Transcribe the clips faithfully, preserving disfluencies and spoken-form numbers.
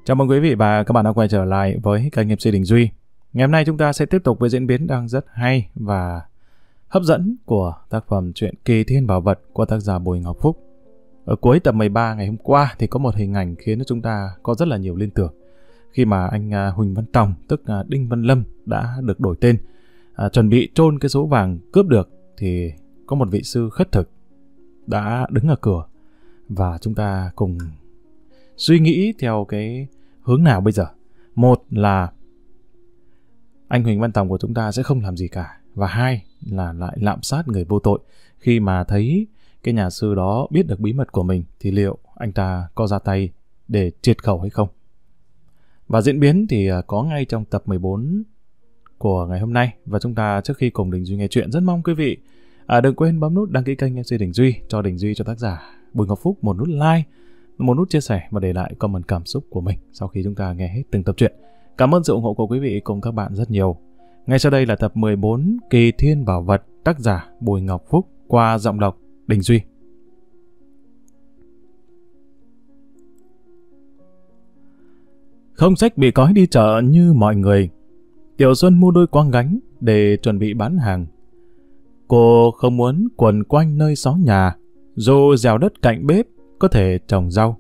Chào mừng quý vị và các bạn đã quay trở lại với kênh em xê Đình Duy. Ngày hôm nay chúng ta sẽ tiếp tục với diễn biến đang rất hay và hấp dẫn của tác phẩm truyện Kỳ Thiên Bảo Vật của tác giả Bùi Ngọc Phúc. Ở cuối tập mười ba ngày hôm qua thì có một hình ảnh khiến chúng ta có rất là nhiều liên tưởng. Khi mà anh Huỳnh Văn Tòng, tức Đinh Văn Lâm đã được đổi tên, à, chuẩn bị chôn cái số vàng cướp được thì có một vị sư khất thực đã đứng ở cửa và chúng ta cùng suy nghĩ theo cái hướng nào bây giờ. Một là anh Huỳnh Văn Tòng của chúng ta sẽ không làm gì cả, và hai là lại lạm sát người vô tội. Khi mà thấy cái nhà sư đó biết được bí mật của mình thì liệu anh ta có ra tay để triệt khẩu hay không? Và diễn biến thì có ngay trong tập mười bốn của ngày hôm nay. Và chúng ta trước khi cùng Đình Duy nghe chuyện, rất mong quý vị à, đừng quên bấm nút đăng ký kênh em xê Đình Duy, cho Đình Duy, cho tác giả Bùi Ngọc Phúc một nút like, một nút chia sẻ và để lại comment cảm xúc của mình sau khi chúng ta nghe hết từng tập truyện. Cảm ơn sự ủng hộ của quý vị cùng các bạn rất nhiều. Ngay sau đây là tập mười bốn Kỳ Thiên Bảo Vật, tác giả Bùi Ngọc Phúc, qua giọng đọc Đình Duy. Không xách bị cói đi chợ như mọi người, Tiểu Xuân mua đôi quang gánh để chuẩn bị bán hàng. Cô không muốn quần quanh nơi xó nhà, dù dèo đất cạnh bếp có thể trồng rau.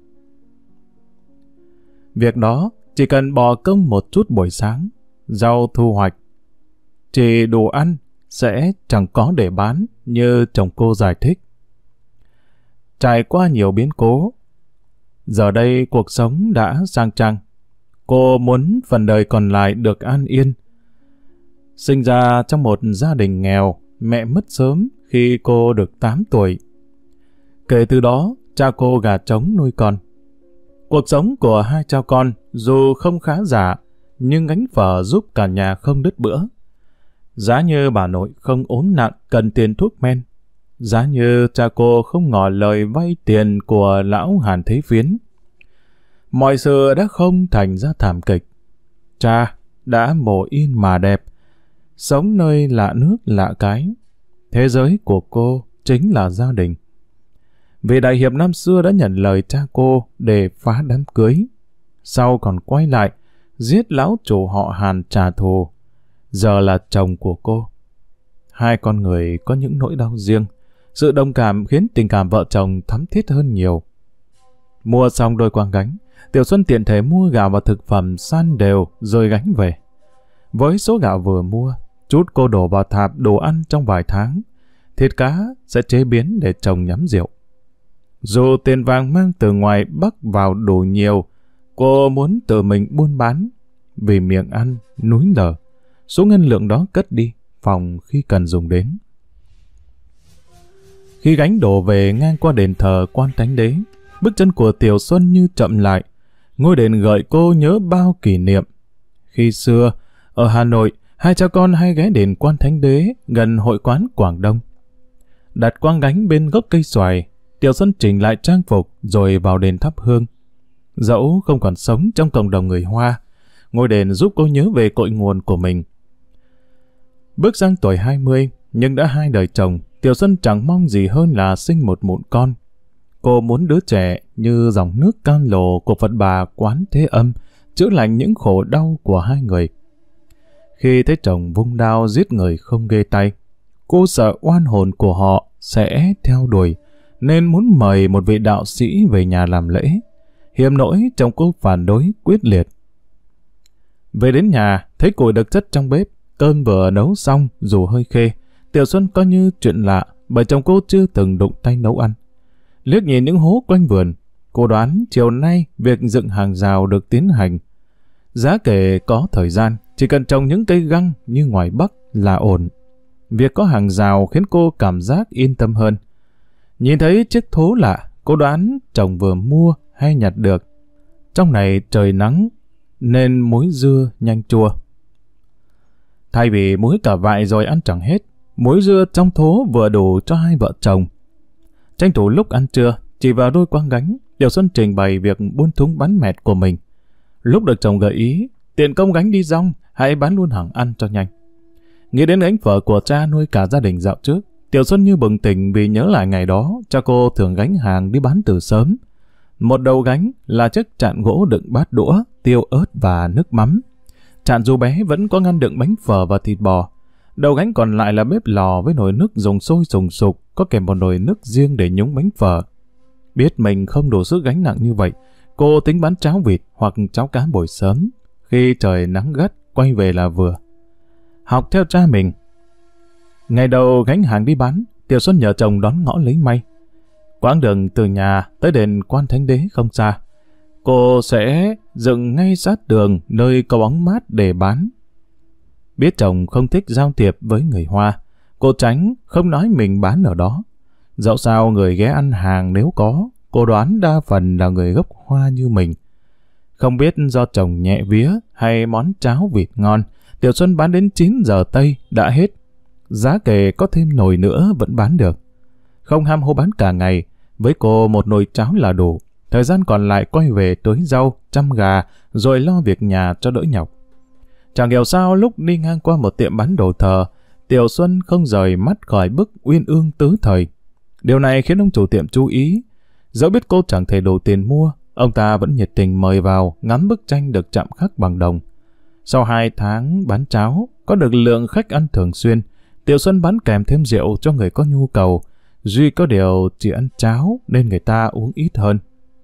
Việc đó chỉ cần bỏ công một chút buổi sáng, rau thu hoạch, chỉ đủ ăn sẽ chẳng có để bán như chồng cô giải thích. Trải qua nhiều biến cố, giờ đây cuộc sống đã sang trang. Cô muốn phần đời còn lại được an yên. Sinh ra trong một gia đình nghèo, mẹ mất sớm khi cô được tám tuổi. Kể từ đó, cha cô gà trống nuôi con. Cuộc sống của hai cha con dù không khá giả, nhưng gánh phở giúp cả nhà không đứt bữa. Giá như bà nội không ốm nặng cần tiền thuốc men. Giá như cha cô không ngỏ lời vay tiền của lão Hàn Thế Phiến. Mọi sự đã không thành ra thảm kịch. Cha đã mồ yên mà đẹp, sống nơi lạ nước lạ cái. Thế giới của cô chính là gia đình. Vị đại hiệp năm xưa đã nhận lời cha cô để phá đám cưới. Sau còn quay lại, giết lão chủ họ Hàn trả thù. Giờ là chồng của cô. Hai con người có những nỗi đau riêng. Sự đồng cảm khiến tình cảm vợ chồng thắm thiết hơn nhiều. Mua xong đôi quang gánh, Tiểu Xuân tiện thể mua gạo và thực phẩm san đều rồi gánh về. Với số gạo vừa mua, chút cô đổ vào thạp đồ ăn trong vài tháng. Thịt cá sẽ chế biến để chồng nhắm rượu. Dù tiền vàng mang từ ngoài Bắc vào đủ nhiều, cô muốn tự mình buôn bán. Vì miệng ăn, núi lở, số ngân lượng đó cất đi, phòng khi cần dùng đến. Khi gánh đổ về ngang qua đền thờ Quan Thánh Đế, bước chân của Tiểu Xuân như chậm lại. Ngôi đền gợi cô nhớ bao kỷ niệm. Khi xưa, ở Hà Nội, hai cha con hay ghé đền Quan Thánh Đế gần hội quán Quảng Đông. Đặt quang gánh bên gốc cây xoài, Tiểu Xuân chỉnh lại trang phục rồi vào đền thắp hương. Dẫu không còn sống trong cộng đồng người Hoa, ngôi đền giúp cô nhớ về cội nguồn của mình. Bước sang tuổi hai mươi, nhưng đã hai đời chồng, Tiểu Xuân chẳng mong gì hơn là sinh một mụn con. Cô muốn đứa trẻ như dòng nước cam lồ của Phật Bà Quán Thế Âm, chữa lành những khổ đau của hai người. Khi thấy chồng vung đao giết người không ghê tay, cô sợ oan hồn của họ sẽ theo đuổi, nên muốn mời một vị đạo sĩ về nhà làm lễ. Hiềm nỗi chồng cô phản đối quyết liệt. Về đến nhà, thấy củi được chất trong bếp, cơm vừa nấu xong dù hơi khê. Tiểu Xuân coi như chuyện lạ, bởi chồng cô chưa từng đụng tay nấu ăn. Liếc nhìn những hố quanh vườn, cô đoán chiều nay việc dựng hàng rào được tiến hành. Giá kể có thời gian, chỉ cần trồng những cây găng như ngoài Bắc là ổn. Việc có hàng rào khiến cô cảm giác yên tâm hơn. Nhìn thấy chiếc thố lạ, cô đoán chồng vừa mua hay nhặt được. Trong này trời nắng, nên muối dưa nhanh chua. Thay vì muối cả vại rồi ăn chẳng hết, muối dưa trong thố vừa đủ cho hai vợ chồng. Tranh thủ lúc ăn trưa, chỉ vào đôi quang gánh, Tiểu Xuân trình bày việc buôn thúng bán mẹt của mình. Lúc được chồng gợi ý, tiền công gánh đi rong, hãy bán luôn hàng ăn cho nhanh. Nghĩ đến gánh phở của cha nuôi cả gia đình dạo trước, Tiểu Xuân như bừng tỉnh vì nhớ lại ngày đó cha cô thường gánh hàng đi bán từ sớm. Một đầu gánh là chiếc chạn gỗ đựng bát đũa, tiêu ớt và nước mắm. Chạn dù bé vẫn có ngăn đựng bánh phở và thịt bò. Đầu gánh còn lại là bếp lò với nồi nước dùng sôi sùng sục, có kèm một nồi nước riêng để nhúng bánh phở. Biết mình không đủ sức gánh nặng như vậy, cô tính bán cháo vịt hoặc cháo cá buổi sớm. Khi trời nắng gắt, quay về là vừa. Học theo cha mình. Ngày đầu gánh hàng đi bán, Tiểu Xuân nhờ chồng đón ngõ lấy may. Quãng đường từ nhà tới đền Quan Thánh Đế không xa. Cô sẽ dựng ngay sát đường nơi có bóng mát để bán. Biết chồng không thích giao thiệp với người Hoa, cô tránh không nói mình bán ở đó. Dẫu sao người ghé ăn hàng nếu có, cô đoán đa phần là người gốc Hoa như mình. Không biết do chồng nhẹ vía hay món cháo vịt ngon, Tiểu Xuân bán đến chín giờ Tây đã hết. Giá kể có thêm nồi nữa vẫn bán được. Không ham hô bán cả ngày, với cô một nồi cháo là đủ. Thời gian còn lại quay về tưới rau, chăm gà, rồi lo việc nhà cho đỡ nhọc. Chẳng hiểu sao lúc đi ngang qua một tiệm bán đồ thờ, Tiểu Xuân không rời mắt khỏi bức Uyên Ương tứ thời. Điều này khiến ông chủ tiệm chú ý. Dẫu biết cô chẳng thể đủ tiền mua, ông ta vẫn nhiệt tình mời vào ngắm bức tranh được chạm khắc bằng đồng. Sau hai tháng bán cháo, có được lượng khách ăn thường xuyên, Tiểu Xuân bán kèm thêm rượu cho người có nhu cầu. Duy có điều chỉ ăn cháo nên người ta uống ít hơn.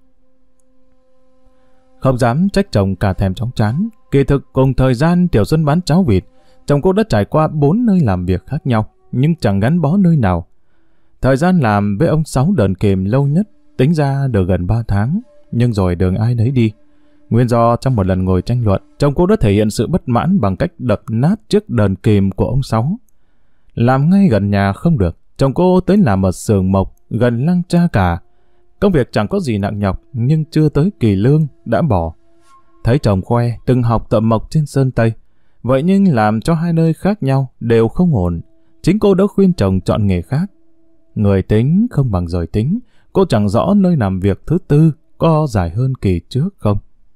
Không dám trách chồng cả thèm chóng chán. Kỳ thực cùng thời gian Tiểu Xuân bán cháo vịt, chồng cô đã trải qua bốn nơi làm việc khác nhau, nhưng chẳng gắn bó nơi nào. Thời gian làm với ông Sáu đờn kìm lâu nhất, tính ra được gần ba tháng, nhưng rồi đường ai nấy đi. Nguyên do trong một lần ngồi tranh luận, chồng cô đã thể hiện sự bất mãn bằng cách đập nát chiếc đờn kìm của ông Sáu. Làm ngay gần nhà không được, chồng cô tới làm ở xưởng mộc gần lăng Cha Cả. Công việc chẳng có gì nặng nhọc, nhưng chưa tới kỳ lương đã bỏ. Thấy chồng khoe từng học thợ mộc trên Sơn Tây, vậy nhưng làm cho hai nơi khác nhau đều không ổn. Chính cô đã khuyên chồng chọn nghề khác. Người tính không bằng rồi tính, cô chẳng rõ nơi làm việc thứ tư có dài hơn kỳ trước không.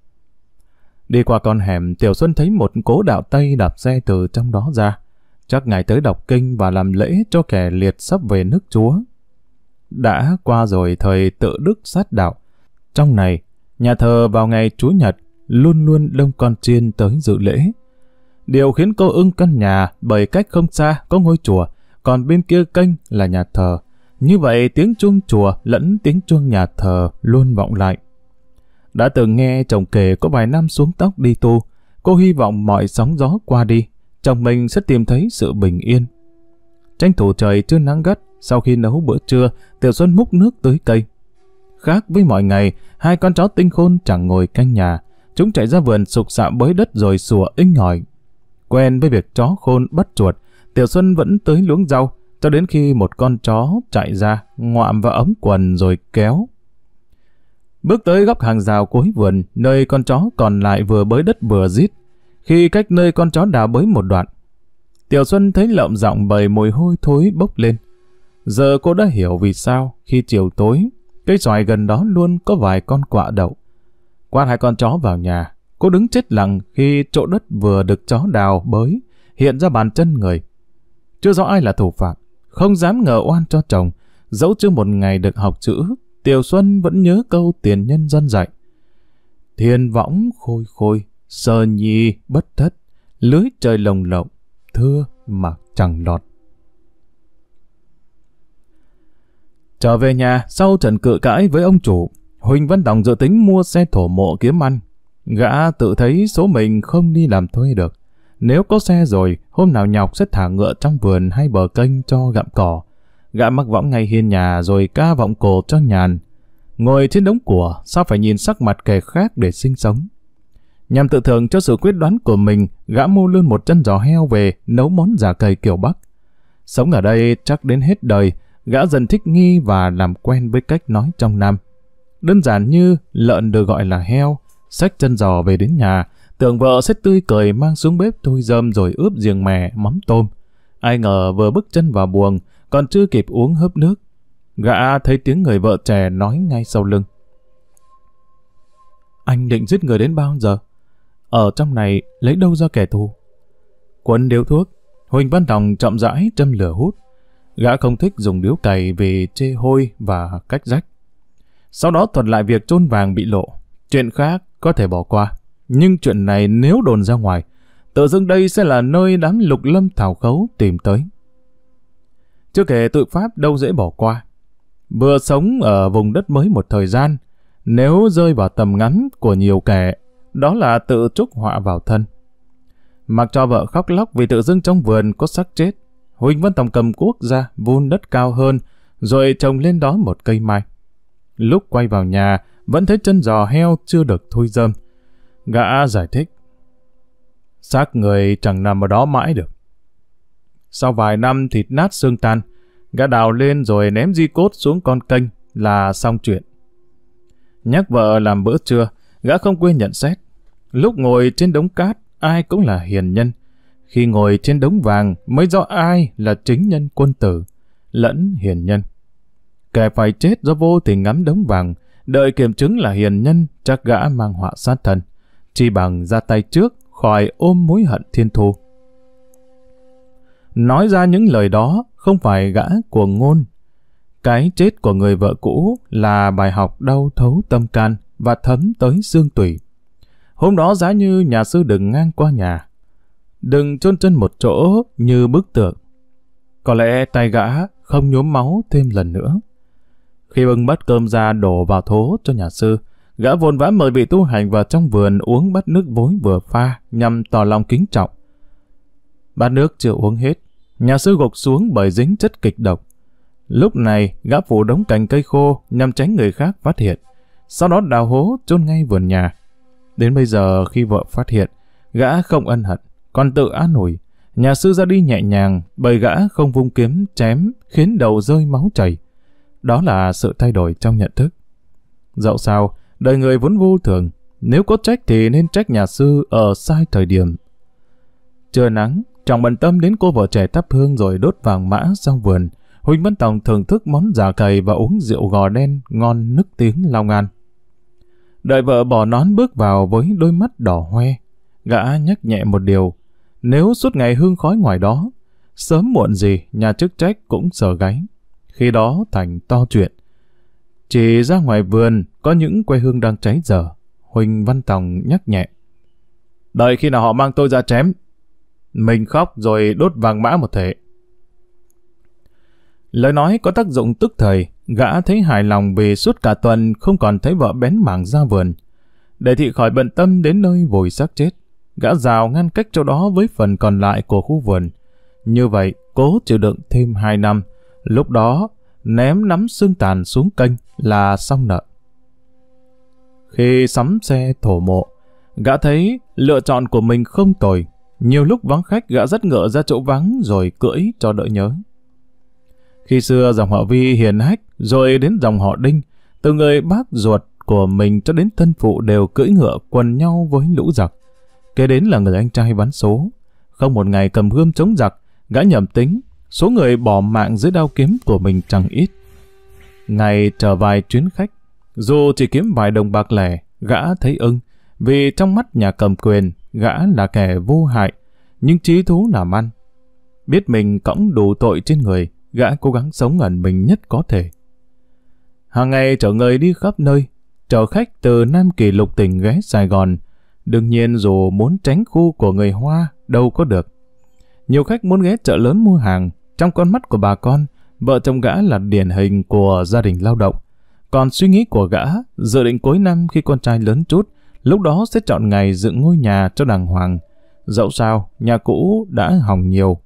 Đi qua con hẻm, Tiểu Xuân thấy một cố đạo Tây đạp xe từ trong đó ra. Chắc ngài tới đọc kinh và làm lễ cho kẻ liệt sắp về nước Chúa. Đã qua rồi thời tự đức sát đạo. Trong này, nhà thờ vào ngày Chúa Nhật luôn luôn đông con chiên tới dự lễ. Điều khiến cô ưng căn nhà bởi cách không xa có ngôi chùa, còn bên kia kênh là nhà thờ. Như vậy tiếng chuông chùa lẫn tiếng chuông nhà thờ luôn vọng lại. Đã từng nghe chồng kể có vài năm xuống tóc đi tu, cô hy vọng mọi sóng gió qua đi, chồng mình sẽ tìm thấy sự bình yên. Tranh thủ trời chưa nắng gắt, sau khi nấu bữa trưa, Tiểu Xuân múc nước tưới cây. Khác với mọi ngày, hai con chó tinh khôn chẳng ngồi canh nhà, chúng chạy ra vườn sục sạo bới đất rồi sủa inh ỏi. Quen với việc chó khôn bắt chuột, Tiểu Xuân vẫn tới luống rau, cho đến khi một con chó chạy ra, ngoạm vào ống quần rồi kéo. Bước tới góc hàng rào cuối vườn, nơi con chó còn lại vừa bới đất vừa rít. Khi cách nơi con chó đào bới một đoạn, Tiểu Xuân thấy lợm giọng bầy mùi hôi thối bốc lên. Giờ cô đã hiểu vì sao khi chiều tối, cây xoài gần đó luôn có vài con quạ đậu. Quát hai con chó vào nhà, cô đứng chết lặng khi chỗ đất vừa được chó đào bới hiện ra bàn chân người. Chưa rõ ai là thủ phạm, không dám ngờ oan cho chồng. Dẫu chưa một ngày được học chữ, Tiểu Xuân vẫn nhớ câu tiền nhân dân dạy: thiên võng khôi khôi, sờ nhi bất thất, lưới trời lồng lộng, thưa mà chẳng lọt. Trở về nhà sau trận cự cãi với ông chủ, Huỳnh Văn Đồng dự tính mua xe thổ mộ kiếm ăn. Gã tự thấy số mình không đi làm thuê được. Nếu có xe rồi, hôm nào nhọc sẽ thả ngựa trong vườn hay bờ kênh cho gặm cỏ. Gã mắc võng ngay hiên nhà rồi ca vọng cổ cho nhàn. Ngồi trên đống của, sao phải nhìn sắc mặt kẻ khác để sinh sống. Nhằm tự thưởng cho sự quyết đoán của mình, gã mua luôn một chân giò heo về nấu món giả cầy kiểu Bắc. Sống ở đây chắc đến hết đời, gã dần thích nghi và làm quen với cách nói trong Nam. Đơn giản như lợn được gọi là heo, xách chân giò về đến nhà, tưởng vợ sẽ tươi cười mang xuống bếp thôi rơm rồi ướp riềng mè, mắm tôm. Ai ngờ vừa bước chân vào buồng, còn chưa kịp uống hớp nước, gã thấy tiếng người vợ trẻ nói ngay sau lưng: anh định giết người đến bao giờ? Ở trong này lấy đâu ra kẻ thù? Quấn điếu thuốc, Huỳnh Văn Đồng chậm rãi châm lửa hút. Gã không thích dùng điếu cày vì chê hôi và cách rách. sau đó thuật lại việc chôn vàng bị lộ. Chuyện khác có thể bỏ qua, nhưng chuyện này nếu đồn ra ngoài, tự dưng đây sẽ là nơi đám lục lâm thảo khấu tìm tới. Chưa kể tội pháp đâu dễ bỏ qua. Vừa sống ở vùng đất mới một thời gian, nếu rơi vào tầm ngắm của nhiều kẻ, đó là tự chuốc họa vào thân. Mặc cho vợ khóc lóc vì tự dưng trong vườn có xác chết, Huỳnh Văn Tòng cầm cuốc ra vun đất cao hơn, rồi trồng lên đó một cây mai. Lúc quay vào nhà, vẫn thấy chân giò heo chưa được thui rơm. Gã giải thích: xác người chẳng nằm ở đó mãi được. Sau vài năm thịt nát xương tan, gã đào lên rồi ném di cốt xuống con kênh là xong chuyện. Nhắc vợ làm bữa trưa, gã không quên nhận xét: lúc ngồi trên đống cát, ai cũng là hiền nhân. Khi ngồi trên đống vàng mới rõ ai là chính nhân quân tử, lẫn hiền nhân. Kẻ phải chết do vô tình ngắm đống vàng, đợi kiểm chứng là hiền nhân, chắc gã mang họa sát thân. Chỉ bằng ra tay trước, khỏi ôm mối hận thiên thù. Nói ra những lời đó không phải gã cuồng ngôn. Cái chết của người vợ cũ là bài học đau thấu tâm can và thấm tới xương tủy. Hôm đó giá như nhà sư đừng ngang qua nhà, đừng chôn chân một chỗ như bức tượng, có lẽ tay gã không nhuốm máu thêm lần nữa. Khi bưng bát cơm ra đổ vào thố cho nhà sư, gã vội vã mời vị tu hành vào trong vườn uống bát nước vối vừa pha nhằm tỏ lòng kính trọng. Bát nước chưa uống hết, nhà sư gục xuống bởi dính chất kịch độc. Lúc này gã phủ đống cành cây khô nhằm tránh người khác phát hiện, sau đó đào hố chôn ngay vườn nhà. Đến bây giờ khi vợ phát hiện, gã không ân hận, còn tự an ủi. Nhà sư ra đi nhẹ nhàng bởi gã không vung kiếm chém khiến đầu rơi máu chảy. Đó là sự thay đổi trong nhận thức. Dẫu sao, đời người vốn vô thường, nếu có trách thì nên trách nhà sư ở sai thời điểm. Trưa nắng, chẳng bận tâm đến cô vợ trẻ thắp hương rồi đốt vàng mã sau vườn, Huỳnh Văn Tòng thưởng thức món già cày và uống rượu gò đen ngon nức tiếng Long An. Đợi vợ bỏ nón bước vào với đôi mắt đỏ hoe, gã nhắc nhẹ một điều: nếu suốt ngày hương khói ngoài đó, sớm muộn gì nhà chức trách cũng sờ gáy. Khi đó thành to chuyện. Chỉ ra ngoài vườn có những que hương đang cháy dở, Huỳnh Văn Tòng nhắc nhẹ: đợi khi nào họ mang tôi ra chém, mình khóc rồi đốt vàng mã một thể. Lời nói có tác dụng tức thời, gã thấy hài lòng vì suốt cả tuần không còn thấy vợ bén mảng ra vườn. Để thị khỏi bận tâm đến nơi vùi xác chết, gã rào ngăn cách chỗ đó với phần còn lại của khu vườn. Như vậy, cố chịu đựng thêm hai năm, lúc đó ném nắm xương tàn xuống kênh là xong nợ. Khi sắm xe thổ mộ, gã thấy lựa chọn của mình không tồi. Nhiều lúc vắng khách, gã dắt ngựa ra chỗ vắng rồi cưỡi cho đỡ nhớ. Khi xưa dòng họ Vi hiền hách, rồi đến dòng họ Đinh, từ người bác ruột của mình cho đến thân phụ đều cưỡi ngựa quần nhau với lũ giặc. Kế đến là người anh trai bắn số. Không một ngày cầm gươm chống giặc, gã nhầm tính, số người bỏ mạng dưới đao kiếm của mình chẳng ít. Ngày trở vài chuyến khách, dù chỉ kiếm vài đồng bạc lẻ, gã thấy ưng, vì trong mắt nhà cầm quyền, gã là kẻ vô hại, nhưng trí thú làm ăn. Biết mình cõng đủ tội trên người, gã cố gắng sống ẩn mình nhất có thể. Hàng ngày chở người đi khắp nơi, chở khách từ Nam Kỳ lục tỉnh ghé Sài Gòn. Đương nhiên dù muốn tránh khu của người Hoa, đâu có được. Nhiều khách muốn ghé chợ lớn mua hàng. Trong con mắt của bà con, vợ chồng gã là điển hình của gia đình lao động. Còn suy nghĩ của gã, dự định cuối năm khi con trai lớn chút, lúc đó sẽ chọn ngày dựng ngôi nhà cho đàng hoàng. Dẫu sao, nhà cũ đã hỏng nhiều.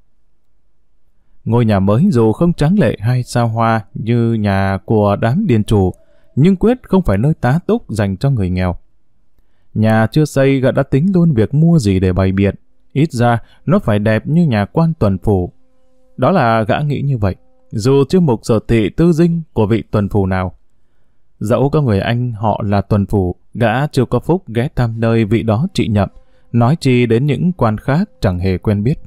Ngôi nhà mới dù không tráng lệ hay xa hoa như nhà của đám điền chủ, nhưng quyết không phải nơi tá túc dành cho người nghèo. Nhà chưa xây, gã đã tính luôn việc mua gì để bày biện. Ít ra, nó phải đẹp như nhà quan tuần phủ. Đó là gã nghĩ như vậy, dù chưa mục sở thị tư dinh của vị tuần phủ nào. Dẫu có người anh họ là tuần phủ, gã chưa có phúc ghé thăm nơi vị đó trị nhậm, nói chi đến những quan khác chẳng hề quen biết.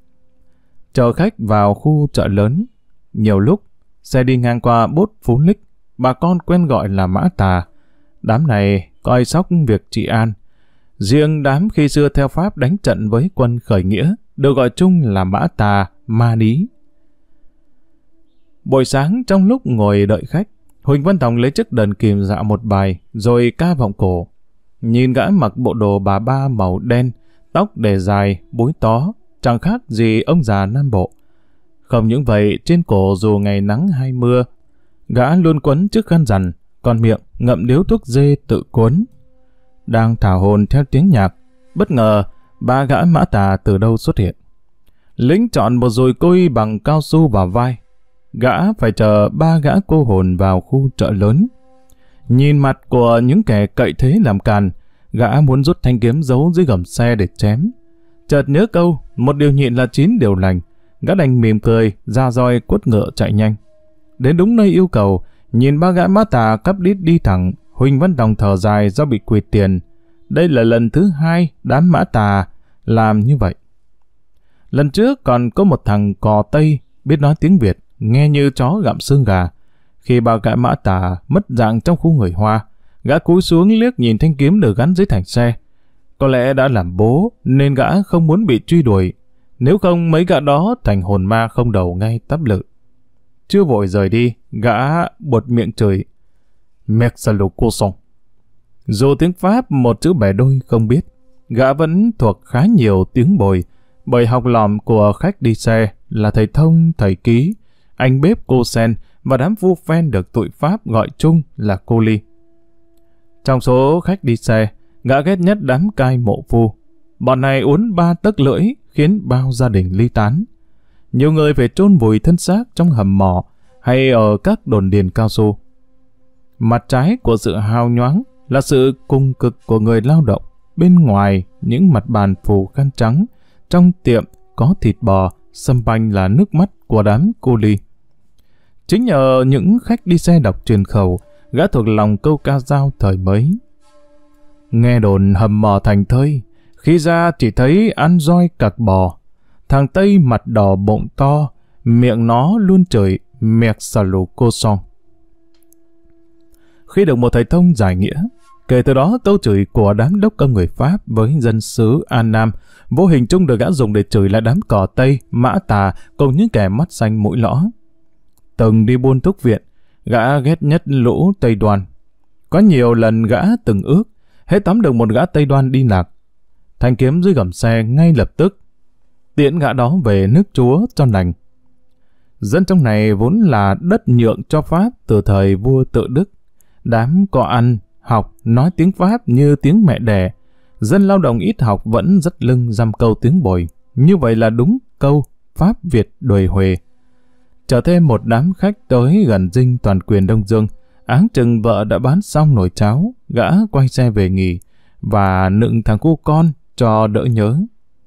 Chờ khách vào khu chợ lớn, nhiều lúc xe đi ngang qua bốt Phú Lích, bà con quen gọi là Mã Tà. Đám này coi sóc việc trị an. Riêng đám khi xưa theo Pháp đánh trận với quân khởi nghĩa được gọi chung là Mã Tà, Ma Ní. Buổi sáng trong lúc ngồi đợi khách, Huỳnh Văn Tòng lấy chiếc đờn kìm dạo một bài, rồi ca vọng cổ. Nhìn gã mặc bộ đồ bà ba màu đen, tóc để dài, búi tó, chẳng khác gì ông già Nam Bộ. Không những vậy, trên cổ dù ngày nắng hay mưa, gã luôn quấn chiếc khăn rằn, còn miệng ngậm điếu thuốc dê tự cuốn. Đang thả hồn theo tiếng nhạc, bất ngờ ba gã Mã Tà từ đâu xuất hiện. Lính chọn một dùi côi bằng cao su vào vai. Gã phải chờ ba gã cô hồn vào khu chợ lớn. Nhìn mặt của những kẻ cậy thế làm càn, gã muốn rút thanh kiếm giấu dưới gầm xe để chém. Chợt nhớ câu, một điều nhịn là chín điều lành, gã đành mỉm cười, ra roi quất ngựa chạy nhanh. Đến đúng nơi yêu cầu, nhìn ba gã Mã Tà cắp đít đi thẳng, Huỳnh Văn Tòng thở dài do bị quỵt tiền. Đây là lần thứ hai đám Mã Tà làm như vậy. Lần trước còn có một thằng cò Tây biết nói tiếng Việt, nghe như chó gặm xương gà. Khi ba gã Mã Tà mất dạng trong khu người Hoa, gã cúi xuống liếc nhìn thanh kiếm được gắn dưới thành xe. Có lẽ đã làm bố nên gã không muốn bị truy đuổi, nếu không mấy gã đó thành hồn ma không đầu ngay tắp lự. Chưa vội rời đi, gã buột miệng chửi Merci le cochon. Dù tiếng Pháp một chữ bẻ đôi không biết, gã vẫn thuộc khá nhiều tiếng bồi, bởi học lòm của khách đi xe là thầy Thông, thầy Ký, anh bếp cô Sen và đám phu phen được tụi Pháp gọi chung là cô Ly. Trong số khách đi xe, gã ghét nhất đám cai mộ phu. Bọn này uốn ba tấc lưỡi khiến bao gia đình ly tán. Nhiều người phải chôn vùi thân xác trong hầm mỏ hay ở các đồn điền cao su. Mặt trái của sự hào nhoáng là sự cùng cực của người lao động. Bên ngoài những mặt bàn phủ khăn trắng, trong tiệm có thịt bò, sâm banh là nước mắt của đám cô Ly. Chính nhờ những khách đi xe đọc truyền khẩu, gã thuộc lòng câu ca dao thời mới. Nghe đồn hầm mỏ thành thơi, khi ra chỉ thấy ăn roi cặc bò. Thằng Tây mặt đỏ bụng to, miệng nó luôn chửi Merci le cochon. Khi được một thầy Thông giải nghĩa, kể từ đó câu chửi của đám đốc công người Pháp với dân xứ An Nam vô hình chung được gã dùng để chửi lại đám cò Tây, Mã Tà cùng những kẻ mắt xanh mũi lõ. Từng đi buôn thuốc viện, gã ghét nhất lũ Tây Đoan. Có nhiều lần gã từng ước, hễ tóm được một gã Tây Đoan đi lạc, thanh kiếm dưới gầm xe ngay lập tức tiễn gã đó về nước Chúa cho lành. Dân trong này vốn là đất nhượng cho Pháp từ thời vua Tự Đức. Đám có ăn, học, nói tiếng Pháp như tiếng mẹ đẻ. Dân lao động ít học vẫn rất lưng dăm câu tiếng bồi. Như vậy là đúng câu Pháp Việt đuổi Huề. Trở thêm một đám khách tới gần dinh toàn quyền Đông Dương. Áng chừng vợ đã bán xong nồi cháo, gã quay xe về nghỉ và nựng thằng cu con cho đỡ nhớ.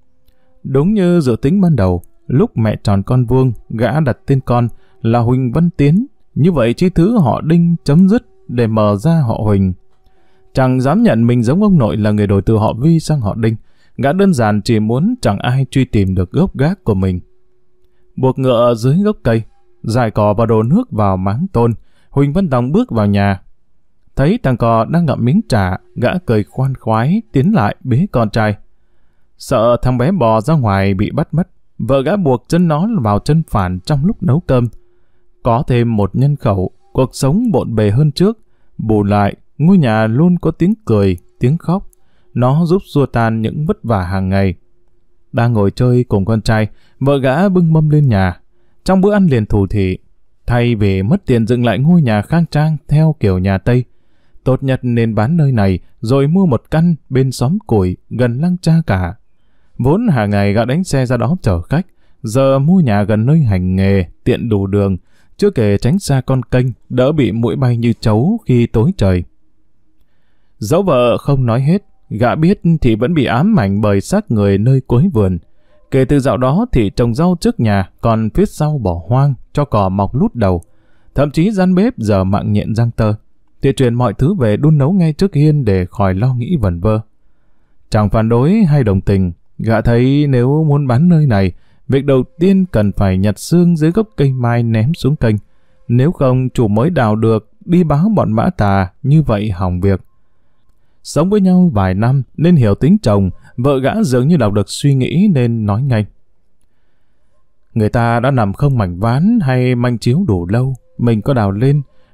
Đúng như dự tính ban đầu, lúc mẹ tròn con vuông, gã đặt tên con là Huỳnh Văn Tiến. Như vậy chi thứ họ Đinh chấm dứt để mở ra họ Huỳnh. Chẳng dám nhận mình giống ông nội là người đổi từ họ Vi sang họ Đinh. Gã đơn giản chỉ muốn chẳng ai truy tìm được gốc gác của mình. Buộc ngựa dưới gốc cây, rải cỏ và đổ nước vào máng tôn, Huỳnh Văn Tòng bước vào nhà. Thấy thằng cò đang ngậm miếng trà, gã cười khoan khoái tiến lại bế con trai. Sợ thằng bé bò ra ngoài bị bắt mất, vợ gã buộc chân nó vào chân phản trong lúc nấu cơm. Có thêm một nhân khẩu, cuộc sống bộn bề hơn trước. Bù lại, ngôi nhà luôn có tiếng cười, tiếng khóc. Nó giúp xua tan những vất vả hàng ngày. Đang ngồi chơi cùng con trai, vợ gã bưng mâm lên nhà. Trong bữa ăn liền thủ thỉ, thay vì mất tiền dựng lại ngôi nhà khang trang theo kiểu nhà Tây, tốt nhất nên bán nơi này rồi mua một căn bên xóm củi gần lăng Cha Cả. Vốn hàng ngày gã đánh xe ra đó chở khách, giờ mua nhà gần nơi hành nghề, tiện đủ đường, chưa kể tránh xa con kênh, đỡ bị muỗi bay như trấu khi tối trời. Dẫu vợ không nói hết, gã biết thì vẫn bị ám ảnh bởi xác người nơi cuối vườn. Kể từ dạo đó thì trồng rau trước nhà, còn phía sau bỏ hoang, cho cỏ mọc lút đầu. Thậm chí gian bếp giờ mạng nhện răng tơ, thì chuyển mọi thứ về đun nấu ngay trước hiên để khỏi lo nghĩ vẩn vơ. Chẳng phản đối hay đồng tình, gã thấy nếu muốn bán nơi này, việc đầu tiên cần phải nhặt xương dưới gốc cây mai ném xuống kênh. Nếu không chủ mới đào được, đi báo bọn Mã Tà, như vậy hỏng việc. Sống với nhau vài năm nên hiểu tính chồng, vợ gã dường như đọc được suy nghĩ nên nói ngay. Người ta đã nằm không mảnh ván hay manh chiếu đủ lâu, mình có đào lên,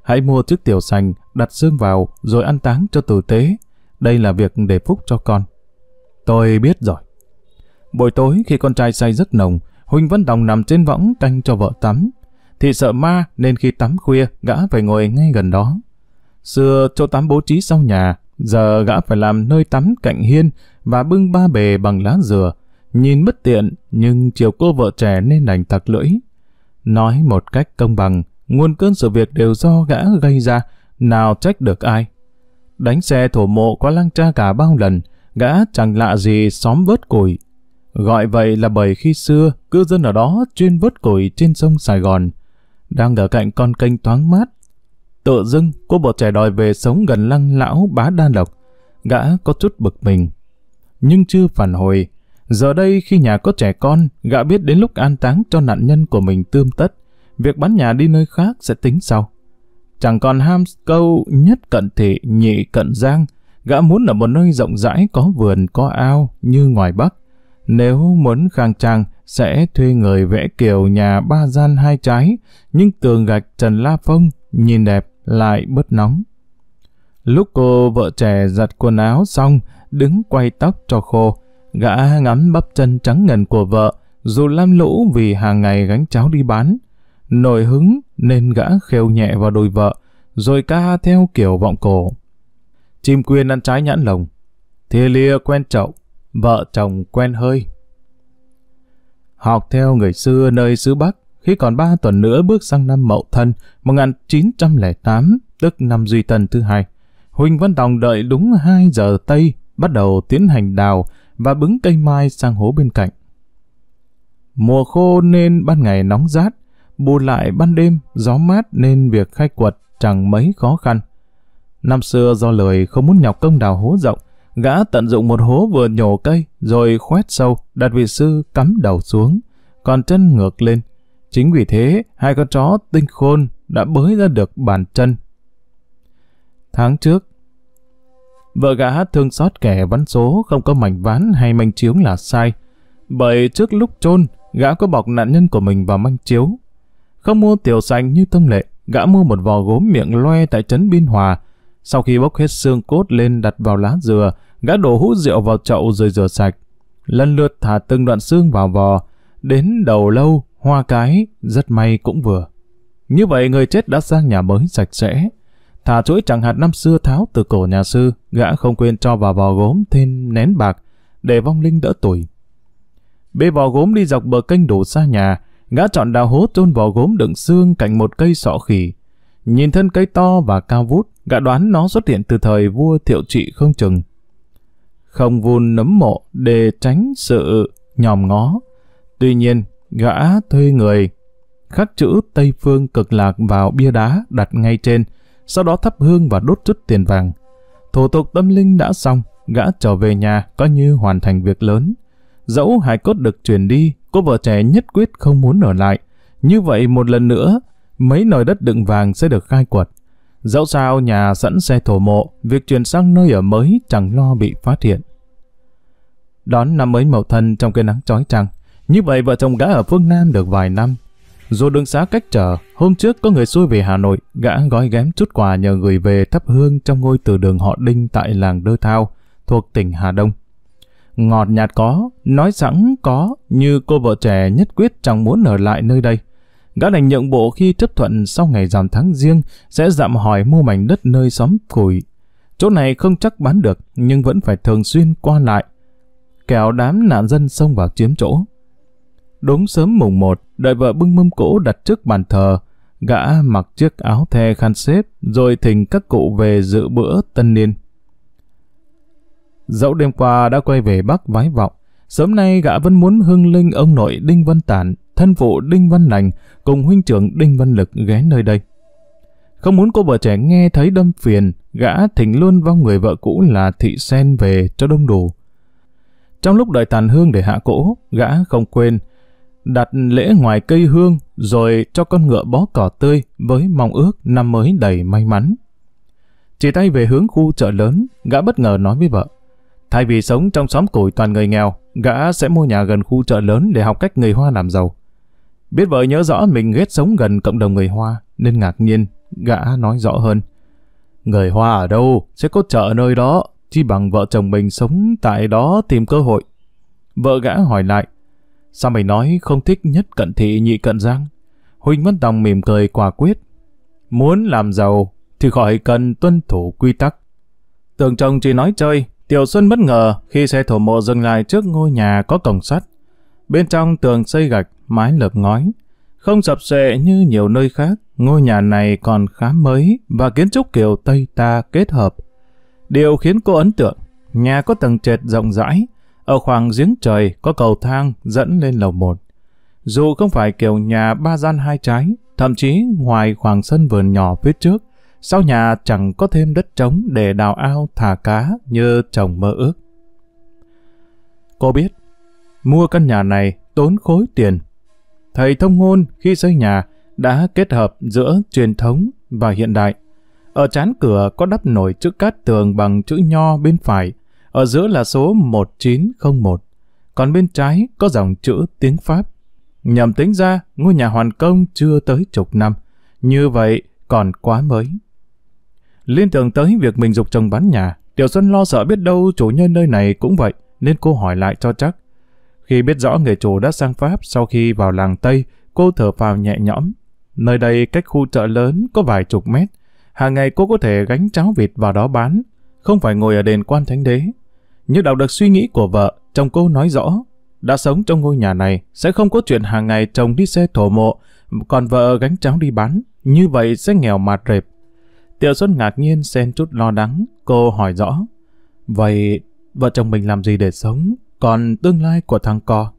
hãy mua chiếc tiểu sành, đặt xương vào, rồi ăn táng cho tử tế. Đây là việc để phúc cho con. Tôi biết rồi. Buổi tối khi con trai say giấc nồng, Huỳnh Văn Đồng nằm trên võng canh cho vợ tắm. Thị sợ ma nên khi tắm khuya, gã phải ngồi ngay gần đó. Xưa chỗ tắm bố trí sau nhà, giờ gã phải làm nơi tắm cạnh hiên và bưng ba bề bằng lá dừa. Nhìn bất tiện, nhưng chiều cô vợ trẻ nên đành tặc lưỡi. Nói một cách công bằng, nguồn cơn sự việc đều do gã gây ra, nào trách được ai. Đánh xe thổ mộ qua lăng tra cả bao lần, gã chẳng lạ gì xóm vớt củi. Gọi vậy là bởi khi xưa, cư dân ở đó chuyên vớt củi trên sông Sài Gòn. Đang ở cạnh con kênh thoáng mát, tự dưng cô vợ trẻ đòi về sống gần lăng lão Bá Đa Lộc. Gã có chút bực mình, nhưng chưa phản hồi. Giờ đây khi nhà có trẻ con, gã biết đến lúc an táng cho nạn nhân của mình tươm tất, việc bán nhà đi nơi khác sẽ tính sau. Chẳng còn ham câu nhất cận thị, nhị cận giang. Gã muốn ở một nơi rộng rãi có vườn có ao như ngoài Bắc. Nếu muốn khang trang sẽ thuê người vẽ kiểu nhà ba gian hai trái, nhưng tường gạch trần la phông nhìn đẹp lại bớt nóng. Lúc cô vợ trẻ giặt quần áo xong, đứng quay tóc cho khô, gã ngắm bắp chân trắng ngần của vợ, dù lam lũ vì hàng ngày gánh cháo đi bán. Nổi hứng nên gã khều nhẹ vào đùi vợ, rồi ca theo kiểu vọng cổ. Chim quyên ăn trái nhãn lồng, thìa lia quen chậu, vợ chồng quen hơi. Học theo người xưa nơi xứ Bắc, khi còn ba tuần nữa bước sang năm Mậu Thân một nghìn chín trăm lẻ tám, tức năm Duy Tân thứ hai, Huỳnh Văn Đồng đợi đúng hai giờ Tây, bắt đầu tiến hành đào và bứng cây mai sang hố bên cạnh. Mùa khô nên ban ngày nóng rát, bù lại ban đêm gió mát nên việc khai quật chẳng mấy khó khăn. Năm xưa do lười không muốn nhọc công đào hố rộng, gã tận dụng một hố vừa nhổ cây rồi khoét sâu, đặt vị sư cắm đầu xuống, còn chân ngược lên. Chính vì thế hai con chó tinh khôn đã bới ra được bàn chân. Tháng trước, vợ gã thương xót kẻ vắn số không có mảnh ván hay manh chiếu là sai, bởi trước lúc chôn gã có bọc nạn nhân của mình vào manh chiếu. Không mua tiểu sành như thông lệ, gã mua một vò gốm miệng loe tại trấn Biên Hòa. Sau khi bốc hết xương cốt lên đặt vào lá dừa, gã đổ hũ rượu vào chậu rồi rửa sạch. Lần lượt thả từng đoạn xương vào vò, đến đầu lâu, hoa cái, rất may cũng vừa. Như vậy người chết đã sang nhà mới sạch sẽ. Thả chuỗi chẳng hạt năm xưa tháo từ cổ nhà sư, gã không quên cho vào vò gốm thêm nén bạc, để vong linh đỡ tủi. Bê vò gốm đi dọc bờ kênh đổ xa nhà, gã chọn đào hố chôn vò gốm đựng xương cạnh một cây sọ khỉ. Nhìn thân cây to và cao vút, gã đoán nó xuất hiện từ thời vua Thiệu Trị không chừng. Không vun nấm mộ để tránh sự nhòm ngó. Tuy nhiên, gã thuê người khắc chữ Tây Phương Cực Lạc vào bia đá đặt ngay trên, sau đó thắp hương và đốt chút tiền vàng. Thủ tục tâm linh đã xong, gã trở về nhà coi như hoàn thành việc lớn. Dẫu hài cốt được chuyển đi, cô vợ trẻ nhất quyết không muốn ở lại. Như vậy một lần nữa, mấy nồi đất đựng vàng sẽ được khai quật. Dẫu sao nhà sẵn xe thổ mộ, việc chuyển sang nơi ở mới chẳng lo bị phát hiện. Đón năm mới Mậu Thân trong cái nắng chói chang, như vậy vợ chồng gã ở phương Nam được vài năm. Dù đường xá cách trở, hôm trước có người xuôi về Hà Nội, gã gói ghém chút quà nhờ gửi về thắp hương trong ngôi từ đường họ Đinh tại làng Đơ Thao, thuộc tỉnh Hà Đông. Ngọt nhạt có, nói sẵn có, như cô vợ trẻ nhất quyết chẳng muốn ở lại nơi đây. Gã đành nhượng bộ khi chấp thuận sau ngày rằm tháng Giêng sẽ dặm hỏi mua mảnh đất nơi xóm củi. Chỗ này không chắc bán được, nhưng vẫn phải thường xuyên qua lại, kẻo đám nạn dân xông vào chiếm chỗ. Đúng sớm mùng một, đợi vợ bưng mâm cỗ đặt trước bàn thờ, gã mặc chiếc áo the khăn xếp, rồi thỉnh các cụ về dự bữa tân niên. Dẫu đêm qua đã quay về Bắc vái vọng, sớm nay gã vẫn muốn hưng linh ông nội Đinh Văn Tản, thân phụ Đinh Văn Lành cùng huynh trưởng Đinh Văn Lực ghé nơi đây. Không muốn cô vợ trẻ nghe thấy đâm phiền, gã thỉnh luôn vong người vợ cũ là Thị Sen về cho đông đủ. Trong lúc đợi tàn hương để hạ cỗ, gã không quên đặt lễ ngoài cây hương rồi cho con ngựa bó cỏ tươi với mong ước năm mới đầy may mắn. Chỉ tay về hướng khu chợ lớn, gã bất ngờ nói với vợ, thay vì sống trong xóm củi toàn người nghèo, gã sẽ mua nhà gần khu chợ lớn để học cách người Hoa làm giàu. Biết vợ nhớ rõ mình ghét sống gần cộng đồng người Hoa, nên ngạc nhiên, Gã nói rõ hơn. Người Hoa ở đâu sẽ có chợ nơi đó, chi bằng vợ chồng mình sống tại đó tìm cơ hội. Vợ gã hỏi lại. Sao mày nói không thích nhất cận thị nhị cận giang? Huỳnh Văn Tòng mỉm cười quả quyết. Muốn làm giàu thì khỏi cần tuân thủ quy tắc. Tưởng chồng chỉ nói chơi, Tiểu Xuân bất ngờ khi xe thổ mộ dừng lại trước ngôi nhà có cổng sắt. Bên trong tường xây gạch, mái lợp ngói. Không sập xệ như nhiều nơi khác, ngôi nhà này còn khá mới và kiến trúc kiểu Tây ta kết hợp. Điều khiến cô ấn tượng, nhà có tầng trệt rộng rãi, ở khoảng giếng trời có cầu thang dẫn lên lầu một. Dù không phải kiểu nhà ba gian hai trái, thậm chí ngoài khoảng sân vườn nhỏ phía trước, sau nhà chẳng có thêm đất trống để đào ao thả cá như chồng mơ ước. Cô biết, mua căn nhà này tốn khối tiền. Thầy thông ngôn khi xây nhà đã kết hợp giữa truyền thống và hiện đại. Ở trán cửa có đắp nổi chữ cát tường bằng chữ nho bên phải, ở giữa là số một chín không một, còn bên trái có dòng chữ tiếng Pháp. Nhầm tính ra, ngôi nhà hoàn công chưa tới chục năm, như vậy còn quá mới. Liên tưởng tới việc mình giục chồng bán nhà, Tiểu Xuân lo sợ biết đâu chủ nhân nơi này cũng vậy, nên cô hỏi lại cho chắc. Khi biết rõ người chủ đã sang Pháp sau khi vào làng Tây, cô thở phào nhẹ nhõm. Nơi đây cách khu chợ lớn có vài chục mét. Hàng ngày cô có thể gánh cháo vịt vào đó bán, không phải ngồi ở đền Quan Thánh Đế. Như đọc được suy nghĩ của vợ, chồng cô nói rõ, đã sống trong ngôi nhà này sẽ không có chuyện hàng ngày chồng đi xe thổ mộ, còn vợ gánh cháo đi bán, như vậy sẽ nghèo mạt rệp. Tiểu Xuân ngạc nhiên xen chút lo lắng, cô hỏi rõ, vậy vợ chồng mình làm gì để sống, còn tương lai của thằng co?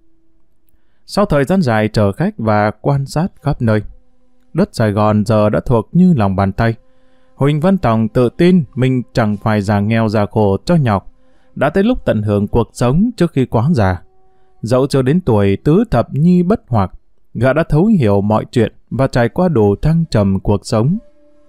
Sau thời gian dài chờ khách và quan sát khắp nơi, đất Sài Gòn giờ đã thuộc như lòng bàn tay. Huỳnh Văn Tòng tự tin mình chẳng phải già nghèo già khổ cho nhọc, đã tới lúc tận hưởng cuộc sống trước khi quá già. Dẫu chưa đến tuổi tứ thập nhi bất hoặc, gã đã thấu hiểu mọi chuyện và trải qua đủ thăng trầm cuộc sống.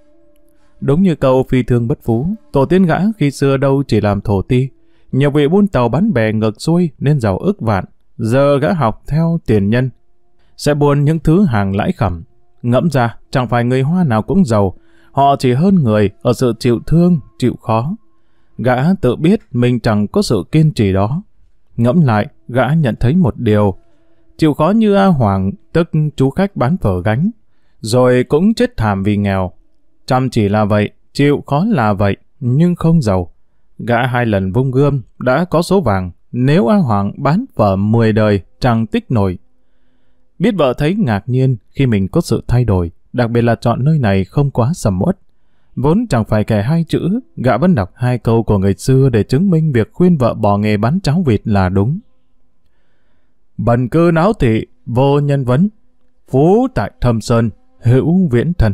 Đúng như câu phi thương bất phú, tổ tiên gã khi xưa đâu chỉ làm thổ ti, nhiều vị buôn tàu bán bè ngược xuôi nên giàu ức vạn, giờ gã học theo tiền nhân, sẽ buôn những thứ hàng lãi khẩm. Ngẫm ra, chẳng phải người Hoa nào cũng giàu, họ chỉ hơn người ở sự chịu thương, chịu khó. Gã tự biết mình chẳng có sự kiên trì đó. Ngẫm lại, gã nhận thấy một điều, chịu khó như A Hoàng, tức chú khách bán phở gánh, rồi cũng chết thảm vì nghèo. Chăm chỉ là vậy, chịu khó là vậy, nhưng không giàu. Gã hai lần vung gươm đã có số vàng, nếu A Hoàng bán phở mười đời chẳng tích nổi. Biết vợ thấy ngạc nhiên khi mình có sự thay đổi, đặc biệt là chọn nơi này không quá sầm uất. Vốn chẳng phải kẻ hai chữ, gã vẫn đọc hai câu của người xưa để chứng minh việc khuyên vợ bỏ nghề bán cháo vịt là đúng. Bần cư náo thị, vô nhân vấn, phú tại Thâm Sơn, hữu viễn thần.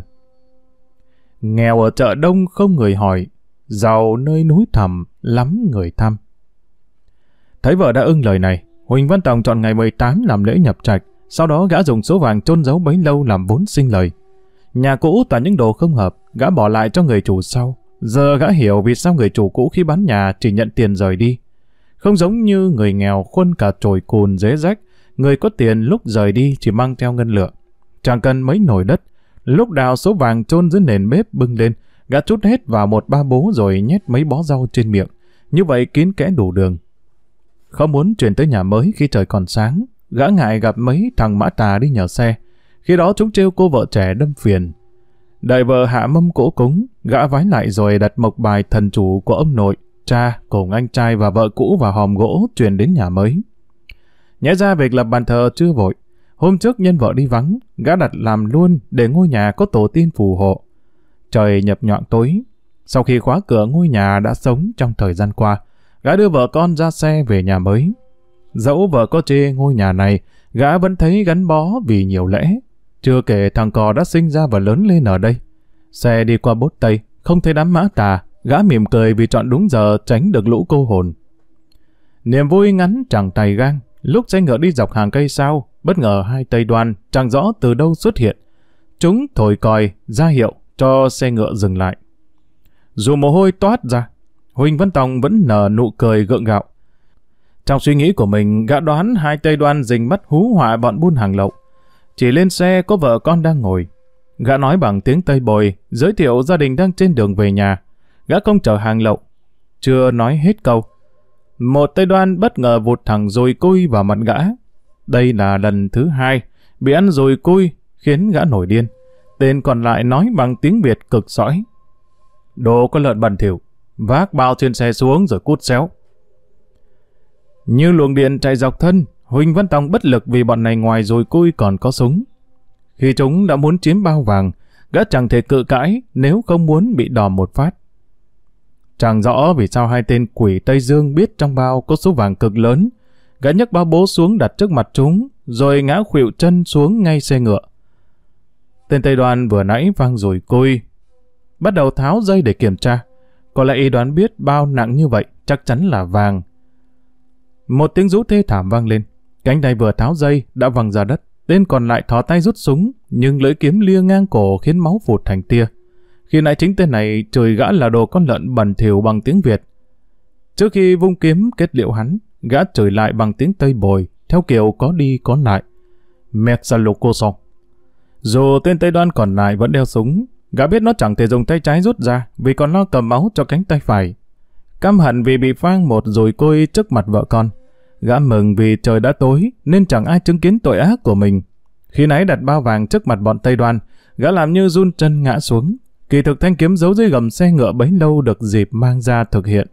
Nghèo ở chợ đông không người hỏi, giàu nơi núi thẳm lắm người thăm. Thấy vợ đã ưng lời này, Huỳnh Văn Tòng chọn ngày mười tám làm lễ nhập trạch, sau đó gã dùng số vàng chôn giấu bấy lâu làm vốn sinh lời. Nhà cũ toàn những đồ không hợp, gã bỏ lại cho người chủ sau. Giờ gã hiểu vì sao người chủ cũ khi bán nhà chỉ nhận tiền rời đi. Không giống như người nghèo khuân cả chổi cùn dế rách, người có tiền lúc rời đi chỉ mang theo ngân lượng. Chẳng cần mấy nồi đất, lúc đào số vàng chôn dưới nền bếp bưng lên, gã trút hết vào một ba bố rồi nhét mấy bó rau trên miệng. Như vậy kín kẽ đủ đường. Không muốn chuyển tới nhà mới khi trời còn sáng, gã ngại gặp mấy thằng mã tà đi nhờ xe. Khi đó chúng trêu cô vợ trẻ đâm phiền. Đợi vợ hạ mâm cỗ cúng, gã vái lại rồi đặt mộc bài thần chủ của ông nội, cha cùng anh trai và vợ cũ vào hòm gỗ chuyển đến nhà mới. Nhẽ ra việc lập bàn thờ chưa vội. Hôm trước nhân vợ đi vắng, gã đặt làm luôn để ngôi nhà có tổ tiên phù hộ. Trời nhập nhọn tối. Sau khi khóa cửa ngôi nhà đã sống trong thời gian qua, gã đưa vợ con ra xe về nhà mới. Dẫu vợ có chê ngôi nhà này, gã vẫn thấy gắn bó vì nhiều lẽ. Chưa kể thằng cò đã sinh ra và lớn lên ở đây. Xe đi qua Bốt Tây, không thấy đám mã tà, gã mỉm cười vì chọn đúng giờ tránh được lũ cô hồn. Niềm vui ngắn chẳng tài gang, lúc xe ngựa đi dọc hàng cây sau, bất ngờ hai Tây Đoan chẳng rõ từ đâu xuất hiện. Chúng thổi còi, ra hiệu cho xe ngựa dừng lại. Dù mồ hôi toát ra, Huỳnh Văn Tòng vẫn nở nụ cười gượng gạo. Trong suy nghĩ của mình, gã đoán hai Tây Đoan rình mắt hú họa bọn buôn hàng lậu. Chỉ lên xe có vợ con đang ngồi. Gã nói bằng tiếng Tây Bồi, giới thiệu gia đình đang trên đường về nhà. Gã không chở hàng lậu. Chưa nói hết câu, một Tây Đoan bất ngờ vụt thẳng dùi cui vào mặt gã. Đây là lần thứ hai bị ăn dùi cui, khiến gã nổi điên. Tên còn lại nói bằng tiếng Việt cực sõi: đồ con lợn bẩn thỉu, vác bao trên xe xuống rồi cút xéo. Như luồng điện chạy dọc thân, Huỳnh Văn Tòng bất lực vì bọn này ngoài dùi cui còn có súng. Khi chúng đã muốn chiếm bao vàng, gã chẳng thể cự cãi nếu không muốn bị đòn một phát. Chẳng rõ vì sao hai tên quỷ Tây Dương biết trong bao có số vàng cực lớn. Gã nhấc bao bố xuống đặt trước mặt chúng, rồi ngã khuỵu chân xuống ngay xe ngựa. Tên Tây Đoan vừa nãy vang dùi cui, bắt đầu tháo dây để kiểm tra. Có lẽ y đoán biết bao nặng như vậy chắc chắn là vàng. Một tiếng rú thê thảm vang lên. Cánh tay vừa tháo dây đã văng ra đất. Tên còn lại thò tay rút súng, nhưng lưỡi kiếm lia ngang cổ khiến máu phụt thành tia. Khi nãy chính tên này chửi gã là đồ con lợn bẩn thỉu bằng tiếng Việt. Trước khi vung kiếm kết liễu hắn, gã chửi lại bằng tiếng Tây Bồi, theo kiểu có đi có lại: Mexalocoso. Dù tên Tây Đoan còn lại vẫn đeo súng, gã biết nó chẳng thể dùng tay trái rút ra vì còn lo cầm máu cho cánh tay phải. Căm hận vì bị phang một dùi cui trước mặt vợ con, gã mừng vì trời đã tối nên chẳng ai chứng kiến tội ác của mình. Khi nãy đặt bao vàng trước mặt bọn Tây Đoan, gã làm như run chân ngã xuống. Kỳ thực thanh kiếm giấu dưới gầm xe ngựa bấy lâu được dịp mang ra thực hiện.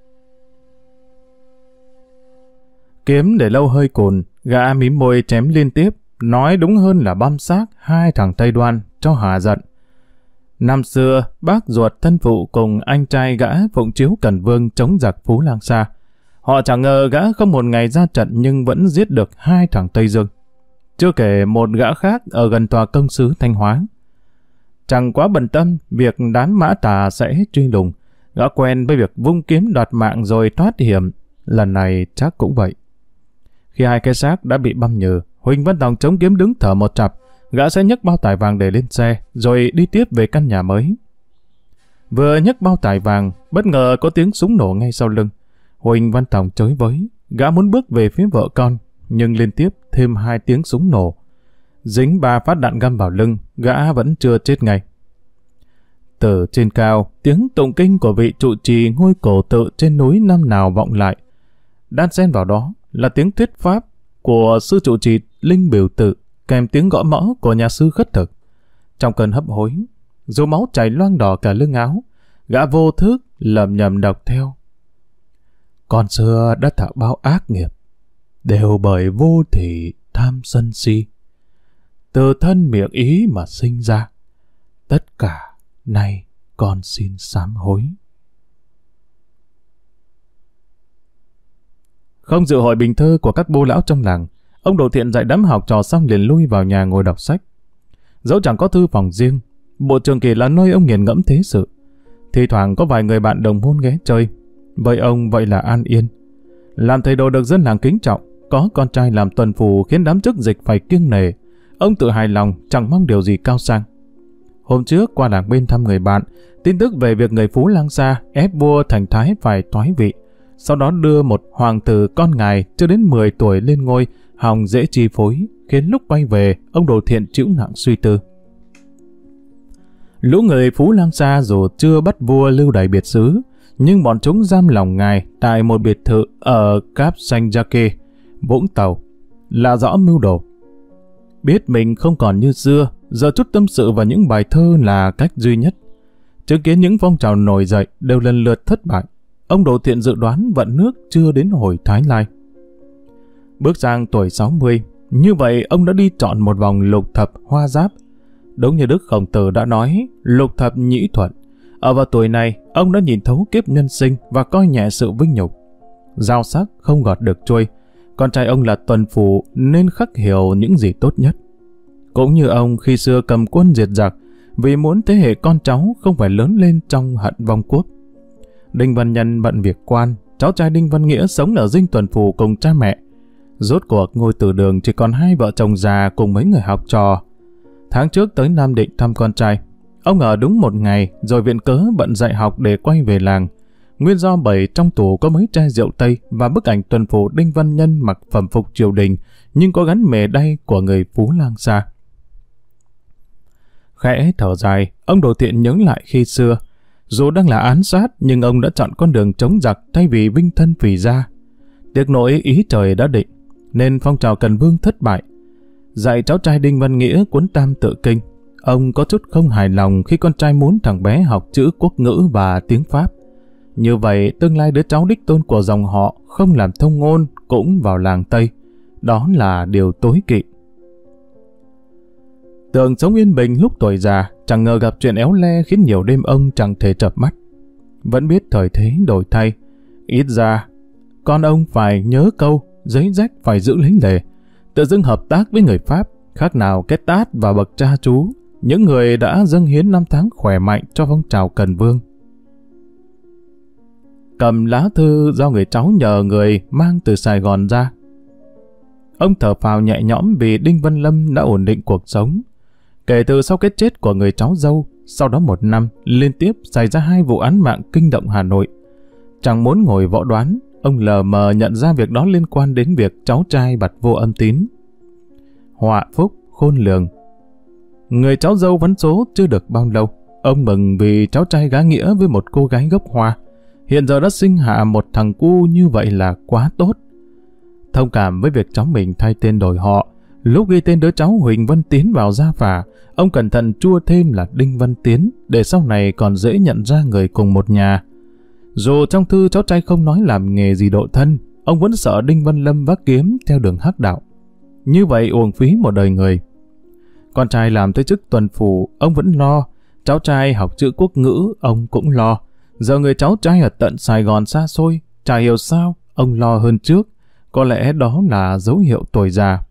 Kiếm để lâu hơi cồn, gã mím môi chém liên tiếp, nói đúng hơn là băm xác hai thằng Tây Đoan cho hà giận. Năm xưa, bác ruột thân phụ cùng anh trai gã phụng chiếu Cần Vương chống giặc Phú Lang Sa. Họ chẳng ngờ gã không một ngày ra trận nhưng vẫn giết được hai thằng Tây Dương. Chưa kể một gã khác ở gần tòa công sứ Thanh Hóa. Chẳng quá bận tâm việc đám mã tà sẽ truy lùng, gã quen với việc vung kiếm đoạt mạng rồi thoát hiểm. Lần này chắc cũng vậy. Khi hai cái xác đã bị băm nhừ, Huỳnh Văn Tòng chống kiếm đứng thở một chặp. Gã sẽ nhấc bao tải vàng để lên xe, rồi đi tiếp về căn nhà mới. Vừa nhấc bao tải vàng, bất ngờ có tiếng súng nổ ngay sau lưng. Huỳnh Văn Tòng chới với, gã muốn bước về phía vợ con, nhưng liên tiếp thêm hai tiếng súng nổ. Dính ba phát đạn găm vào lưng, gã vẫn chưa chết ngay. Từ trên cao, tiếng tụng kinh của vị trụ trì ngôi cổ tự trên núi năm nào vọng lại. Đan xen vào đó là tiếng thuyết pháp của sư trụ trì Linh Biểu Tự, kèm tiếng gõ mõ của nhà sư khất thực. Trong cơn hấp hối, dù máu chảy loang đỏ cả lưng áo, gã vô thức lầm nhầm đọc theo: con xưa đã tạo bao ác nghiệp, đều bởi vô thỉ tham sân si, từ thân miệng ý mà sinh ra, tất cả nay con xin sám hối. Không dự hội bình thơ của các bô lão trong làng, ông Đồ Thiện dạy đám học trò xong liền lui vào nhà ngồi đọc sách. Dẫu chẳng có thư phòng riêng, bộ trường kỳ là nơi ông nghiền ngẫm thế sự. Thì thoảng có vài người bạn đồng môn ghé chơi, với ông vậy là an yên. Làm thầy đồ được dân làng kính trọng, có con trai làm tuần phù khiến đám chức dịch phải kiêng nể. Ông tự hài lòng, chẳng mong điều gì cao sang. Hôm trước qua làng bên thăm người bạn, tin tức về việc người Phú Lang Sa ép vua Thành Thái phải toái vị, sau đó đưa một hoàng tử con ngài chưa đến mười tuổi lên ngôi, hòng dễ chi phối, khiến lúc quay về, ông Đồ Thiện chịu nặng suy tư. Lũ người Phú Lang Sa dù chưa bắt vua lưu đày biệt xứ, nhưng bọn chúng giam lòng ngài tại một biệt thự ở Cáp Sanh Jacke, Vũng Tàu, là rõ mưu đồ. Biết mình không còn như xưa, giờ chút tâm sự và những bài thơ là cách duy nhất. Chứng kiến những phong trào nổi dậy đều lần lượt thất bại, ông Đồ Thiện dự đoán vận nước chưa đến hồi Thái Lai. Bước sang tuổi sáu mươi, như vậy ông đã đi chọn một vòng lục thập hoa giáp. Đúng như Đức Khổng Tử đã nói, lục thập nhĩ thuận. Ở vào tuổi này, ông đã nhìn thấu kiếp nhân sinh và coi nhẹ sự vinh nhục. Dao sắc không gọt được trôi, con trai ông là tuần phù nên khắc hiểu những gì tốt nhất. Cũng như ông khi xưa cầm quân diệt giặc, vì muốn thế hệ con cháu không phải lớn lên trong hận vong quốc. Đinh Văn Nhân bận việc quan, cháu trai Đinh Văn Nghĩa sống ở dinh tuần phù cùng cha mẹ. Rốt cuộc ngôi Từ Đường chỉ còn hai vợ chồng già cùng mấy người học trò. Tháng trước tới Nam Định thăm con trai, ông ở đúng một ngày rồi viện cớ bận dạy học để quay về làng. Nguyên do bởi trong tủ có mấy chai rượu Tây và bức ảnh tuần phù Đinh Văn Nhân mặc phẩm phục triều đình nhưng có gắn mề đay của người Phú Lang Sa. Khẽ thở dài, ông Đồ Thiện nhớ lại khi xưa. Dù đang là án sát, nhưng ông đã chọn con đường chống giặc thay vì vinh thân phì gia. Tiếc nỗi ý trời đã định, nên phong trào Cần Vương thất bại. Dạy cháu trai Đinh Văn Nghĩa cuốn Tam Tự Kinh, ông có chút không hài lòng khi con trai muốn thằng bé học chữ quốc ngữ và tiếng Pháp. Như vậy, tương lai đứa cháu đích tôn của dòng họ không làm thông ngôn cũng vào làng Tây. Đó là điều tối kỵ. Tưởng sống yên bình lúc tuổi già, chẳng ngờ gặp chuyện éo le khiến nhiều đêm ông chẳng thể chợp mắt. Vẫn biết thời thế đổi thay. Ít ra, con ông phải nhớ câu, giấy rách phải giữ lấy lề. Tự dưng hợp tác với người Pháp, khác nào kết tát và bậc cha chú, những người đã dâng hiến năm tháng khỏe mạnh cho phong trào Cần Vương. Cầm lá thư do người cháu nhờ người mang từ Sài Gòn ra. Ông thở phào nhẹ nhõm vì Đinh Văn Lâm đã ổn định cuộc sống. Kể từ sau cái chết của người cháu dâu, sau đó một năm, liên tiếp xảy ra hai vụ án mạng kinh động Hà Nội. Chẳng muốn ngồi võ đoán, ông lờ mờ nhận ra việc đó liên quan đến việc cháu trai Bặt Vô Âm Tín. Họa phúc khôn lường. Người cháu dâu vấn số chưa được bao lâu, ông mừng vì cháu trai gá nghĩa với một cô gái gốc Hoa. Hiện giờ đã sinh hạ một thằng cu như vậy là quá tốt. Thông cảm với việc cháu mình thay tên đổi họ, lúc ghi tên đứa cháu Huỳnh Văn Tiến vào gia phả, ông cẩn thận chua thêm là Đinh Văn Tiến để sau này còn dễ nhận ra người cùng một nhà. Dù trong thư cháu trai không nói làm nghề gì độ thân, ông vẫn sợ Đinh Văn Lâm vác kiếm theo đường hắc đạo. Như vậy uổng phí một đời người. Con trai làm tới chức tuần phủ, ông vẫn lo. Cháu trai học chữ quốc ngữ, ông cũng lo. Giờ người cháu trai ở tận Sài Gòn xa xôi, chả hiểu sao, ông lo hơn trước. Có lẽ đó là dấu hiệu tuổi già.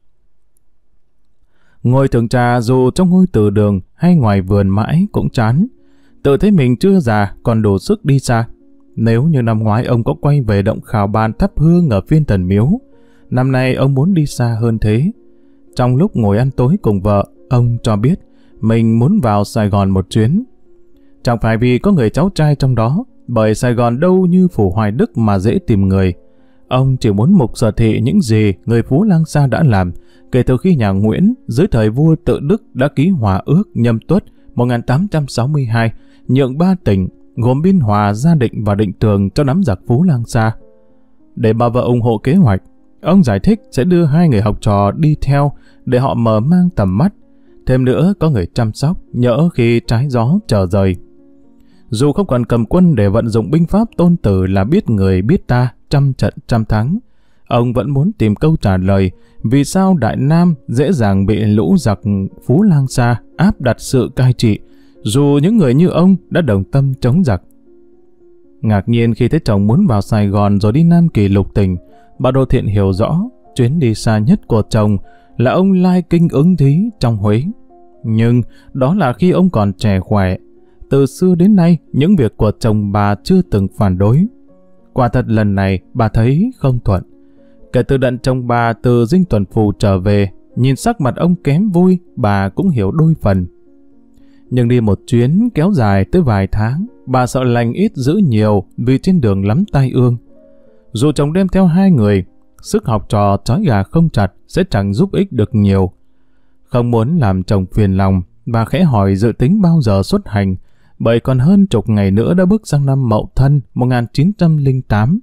Ngồi thưởng trà dù trong ngôi từ đường hay ngoài vườn mãi cũng chán. Tự thấy mình chưa già, còn đủ sức đi xa. Nếu như năm ngoái ông có quay về động Khảo Bàn thắp hương ở Phiên Tần Miếu, năm nay ông muốn đi xa hơn thế. Trong lúc ngồi ăn tối cùng vợ, ông cho biết mình muốn vào Sài Gòn một chuyến. Chẳng phải vì có người cháu trai trong đó, bởi Sài Gòn đâu như phủ Hoài Đức mà dễ tìm người. Ông chỉ muốn mục sở thị những gì người Phú Lang Sa đã làm kể từ khi nhà Nguyễn dưới thời vua Tự Đức đã ký hòa ước Nhâm Tuất một nghìn tám trăm sáu mươi hai nhượng ba tỉnh gồm Biên Hòa, Gia Định và Định Tường cho nắm giặc Phú Lang Sa. Để bà vợ ủng hộ kế hoạch, ông giải thích sẽ đưa hai người học trò đi theo để họ mở mang tầm mắt. Thêm nữa có người chăm sóc nhỡ khi trái gió trở rời. Dù không còn cầm quân để vận dụng binh pháp Tôn Tử là biết người biết ta, trăm trận trăm thắng, ông vẫn muốn tìm câu trả lời vì sao Đại Nam dễ dàng bị lũ giặc Phú Lang Sa áp đặt sự cai trị, dù những người như ông đã đồng tâm chống giặc. Ngạc nhiên khi thấy chồng muốn vào Sài Gòn rồi đi Nam Kỳ lục tình, bà Đồ Thiện hiểu rõ chuyến đi xa nhất của chồng là ông lai kinh ứng thí trong Huế. Nhưng đó là khi ông còn trẻ khỏe. Từ xưa đến nay, những việc của chồng bà chưa từng phản đối. Quả thật lần này bà thấy không thuận. Kể từ đợt chồng bà từ dinh tuần phù trở về, nhìn sắc mặt ông kém vui, bà cũng hiểu đôi phần. Nhưng đi một chuyến kéo dài tới vài tháng, bà sợ lành ít giữ nhiều vì trên đường lắm tai ương. Dù chồng đem theo hai người, sức học trò trói gà không chặt sẽ chẳng giúp ích được nhiều. Không muốn làm chồng phiền lòng, bà khẽ hỏi dự tính bao giờ xuất hành, bởi còn hơn chục ngày nữa đã bước sang năm Mậu Thân một nghìn chín trăm lẻ tám.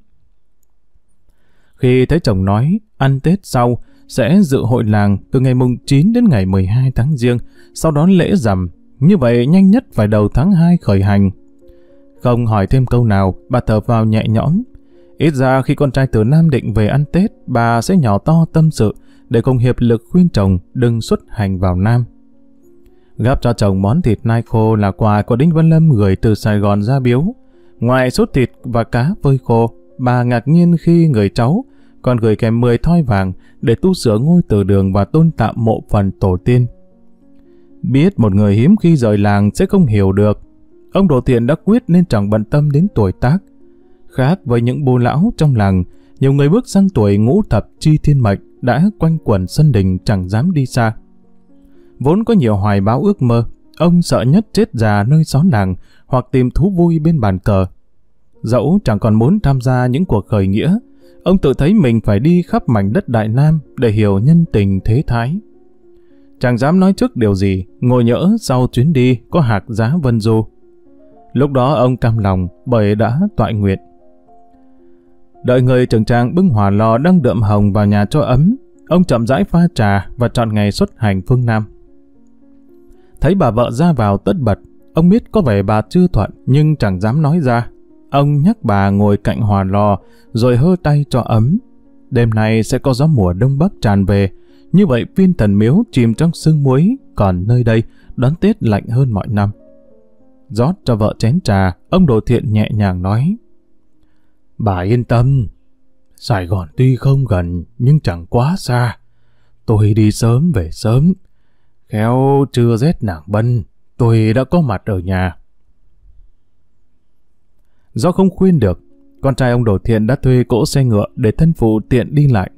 Khi thấy chồng nói ăn Tết sau sẽ dự hội làng từ ngày mùng chín đến ngày mười hai tháng Giêng, sau đó lễ rằm, như vậy nhanh nhất phải đầu tháng hai khởi hành. Không hỏi thêm câu nào, bà thở vào nhẹ nhõm. Ít ra khi con trai từ Nam Định về ăn Tết, bà sẽ nhỏ to tâm sự để cùng hiệp lực khuyên chồng đừng xuất hành vào Nam. Gắp cho chồng món thịt nai khô là quà của Đinh Văn Lâm gửi từ Sài Gòn ra biếu. Ngoài sốt thịt và cá phơi khô, bà ngạc nhiên khi người cháu còn gửi kèm mười thoi vàng để tu sửa ngôi từ đường và tôn tạo mộ phần tổ tiên. Biết một người hiếm khi rời làng sẽ không hiểu được, ông Đồ Thiện đã quyết nên chẳng bận tâm đến tuổi tác. Khác với những bô lão trong làng, nhiều người bước sang tuổi ngũ thập chi thiên mệnh đã quanh quẩn sân đình chẳng dám đi xa. Vốn có nhiều hoài bão ước mơ, ông sợ nhất chết già nơi xó làng hoặc tìm thú vui bên bàn cờ. Dẫu chẳng còn muốn tham gia những cuộc khởi nghĩa, ông tự thấy mình phải đi khắp mảnh đất Đại Nam để hiểu nhân tình thế thái. chẳng dám nói trước điều gì, ngồi nhỡ sau chuyến đi có hạc giá vân du. Lúc đó ông cam lòng bởi đã toại nguyện. Đợi người trưởng tràng bưng hỏa lò đang đượm hồng vào nhà cho ấm, ông chậm rãi pha trà và chọn ngày xuất hành phương Nam. Thấy bà vợ ra vào tất bật, ông biết có vẻ bà chưa thuận nhưng chẳng dám nói ra. Ông nhắc bà ngồi cạnh hỏa lò rồi hơ tay cho ấm. Đêm nay sẽ có gió mùa đông bắc tràn về, như vậy Viên Thần Miếu chìm trong sương muối, còn nơi đây đón Tết lạnh hơn mọi năm. Rót cho vợ chén trà, ông Đồ Thiện nhẹ nhàng nói: Bà yên tâm, Sài Gòn tuy không gần nhưng chẳng quá xa. Tôi đi sớm về sớm, khéo trưa rét nàng bân, tôi đã có mặt ở nhà. Do không khuyên được, con trai ông Đồ Thiện đã thuê cỗ xe ngựa để thân phụ tiện đi lại.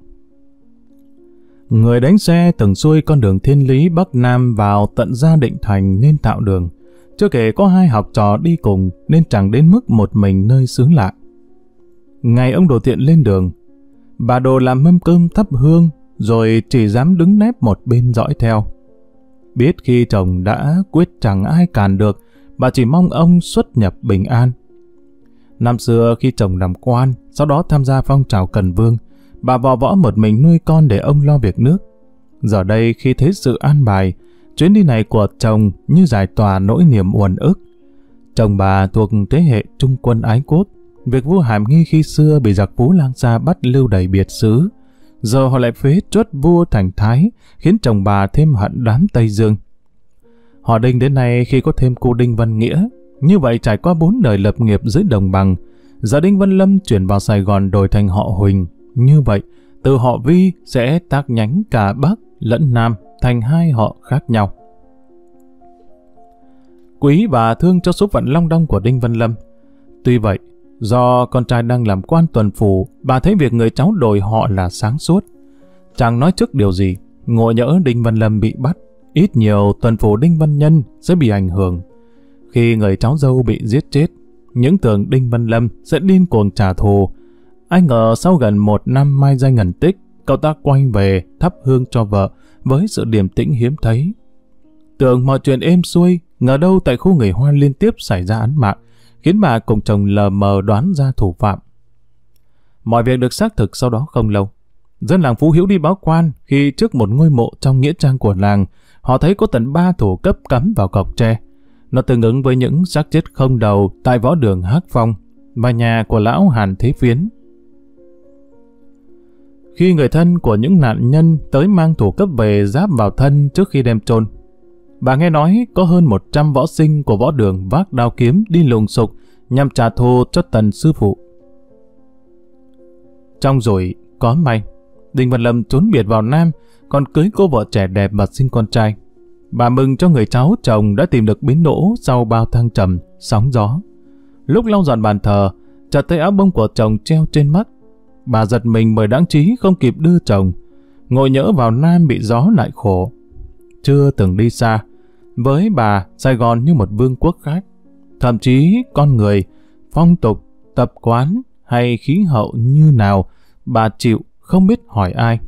Người đánh xe từng xuôi con đường thiên lý Bắc Nam vào tận Gia Định Thành nên tạo đường. Chưa kể có hai học trò đi cùng nên chẳng đến mức một mình nơi xứ lạ. Ngày ông Đồ Thiện lên đường, bà Đồ làm mâm cơm thắp hương rồi chỉ dám đứng nép một bên dõi theo. Biết khi chồng đã quyết chẳng ai cản được, bà chỉ mong ông xuất nhập bình an. Năm xưa khi chồng làm quan, sau đó tham gia phong trào Cần Vương, bà vò võ một mình nuôi con để ông lo việc nước. Giờ đây khi thấy sự an bài, chuyến đi này của chồng như giải tỏa nỗi niềm uẩn ức. Chồng bà thuộc thế hệ trung quân ái quốc, việc vua Hàm Nghi khi xưa bị giặc Phú Lang Sa bắt lưu đày biệt xứ. Giờ họ lại phế truất vua thành Thái, khiến chồng bà thêm hận đám Tây Dương. Họ Đinh đến nay khi có thêm cô Đinh Văn Nghĩa, như vậy trải qua bốn đời lập nghiệp dưới đồng bằng, giờ Đinh Văn Lâm chuyển vào Sài Gòn đổi thành họ Huỳnh. Như vậy, từ họ Vi sẽ tác nhánh cả Bắc lẫn Nam thành hai họ khác nhau. Quý và thương cho số phận long đong của Đinh Văn Lâm. Tuy vậy, do con trai đang làm quan tuần phủ, bà thấy việc người cháu đổi họ là sáng suốt. Chẳng nói trước điều gì, ngộ nhỡ Đinh Văn Lâm bị bắt, ít nhiều tuần phủ Đinh Văn Nhân sẽ bị ảnh hưởng. Khi người cháu dâu bị giết chết, những tưởng Đinh Văn Lâm sẽ điên cuồng trả thù. Ai ngờ sau gần một năm mai danh ẩn tích, cậu ta quay về thắp hương cho vợ với sự điềm tĩnh hiếm thấy. Tưởng mọi chuyện êm xuôi, ngờ đâu tại khu người Hoa liên tiếp xảy ra án mạng, khiến bà cùng chồng lờ mờ đoán ra thủ phạm. Mọi việc được xác thực sau đó không lâu. Dân làng Phú Hiếu đi báo quan khi trước một ngôi mộ trong nghĩa trang của làng, họ thấy có tận ba thủ cấp cắm vào cọc tre. Nó tương ứng với những xác chết không đầu tại võ đường Hắc Phong và nhà của lão Hàn Thế Phiến. Khi người thân của những nạn nhân tới mang thủ cấp về giáp vào thân trước khi đem chôn, bà nghe nói có hơn một trăm võ sinh của võ đường vác đao kiếm đi lùng sục nhằm trả thù cho Tần sư phụ. Trong rồi có may, Đinh Văn Lâm trốn biệt vào Nam, còn cưới cô vợ trẻ đẹp và sinh con trai. Bà mừng cho người cháu chồng đã tìm được bến đỗ sau bao thăng trầm, sóng gió. Lúc lau dọn bàn thờ, chợt thấy áo bông của chồng treo trên mắt. Bà giật mình bởi đáng trí không kịp đưa chồng. Ngồi nhỡ vào Nam bị gió lại khổ. Chưa từng đi xa, với bà Sài Gòn như một vương quốc khác. Thậm chí con người, phong tục, tập quán hay khí hậu như nào, bà chịu không biết hỏi ai.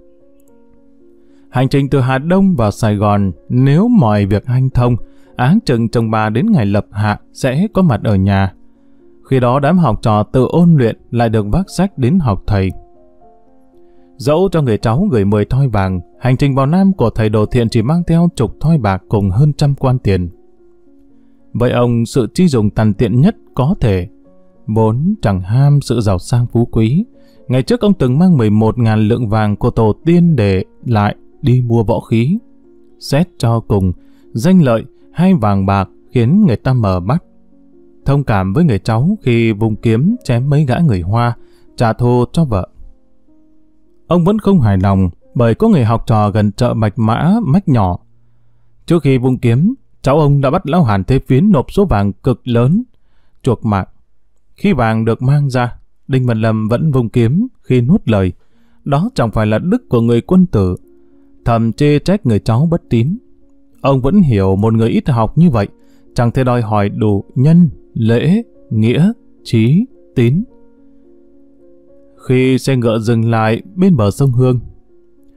Hành trình từ Hà Đông vào Sài Gòn, nếu mọi việc hanh thông, áng chừng chồng bà đến ngày lập hạ sẽ có mặt ở nhà. Khi đó đám học trò tự ôn luyện lại được vác sách đến học thầy. Dẫu cho người cháu gửi mười thoi vàng, hành trình vào Nam của thầy Đồ Thiện chỉ mang theo chục thoi bạc cùng hơn trăm quan tiền. Vậy ông sự chi dùng tàn tiện nhất có thể, vốn chẳng ham sự giàu sang phú quý. Ngày trước ông từng mang mười một ngàn lượng vàng của tổ tiên để lại đi mua võ khí. Xét cho cùng, danh lợi hay vàng bạc khiến người ta mờ mắt. Thông cảm với người cháu khi vùng kiếm chém mấy gã người Hoa, trả thù cho vợ. Ông vẫn không hài lòng bởi có người học trò gần chợ Bạch Mã Mách Nhỏ. Trước khi vùng kiếm, cháu ông đã bắt lão Hàn Thế Phiến nộp số vàng cực lớn, chuộc mạng. Khi vàng được mang ra, Đinh Văn Lâm vẫn vùng kiếm khi nuốt lời. Đó chẳng phải là đức của người quân tử. Thầm chê trách người cháu bất tín. Ông vẫn hiểu một người ít học như vậy chẳng thể đòi hỏi đủ nhân, lễ, nghĩa, trí, tín. Khi xe ngựa dừng lại bên bờ sông Hương,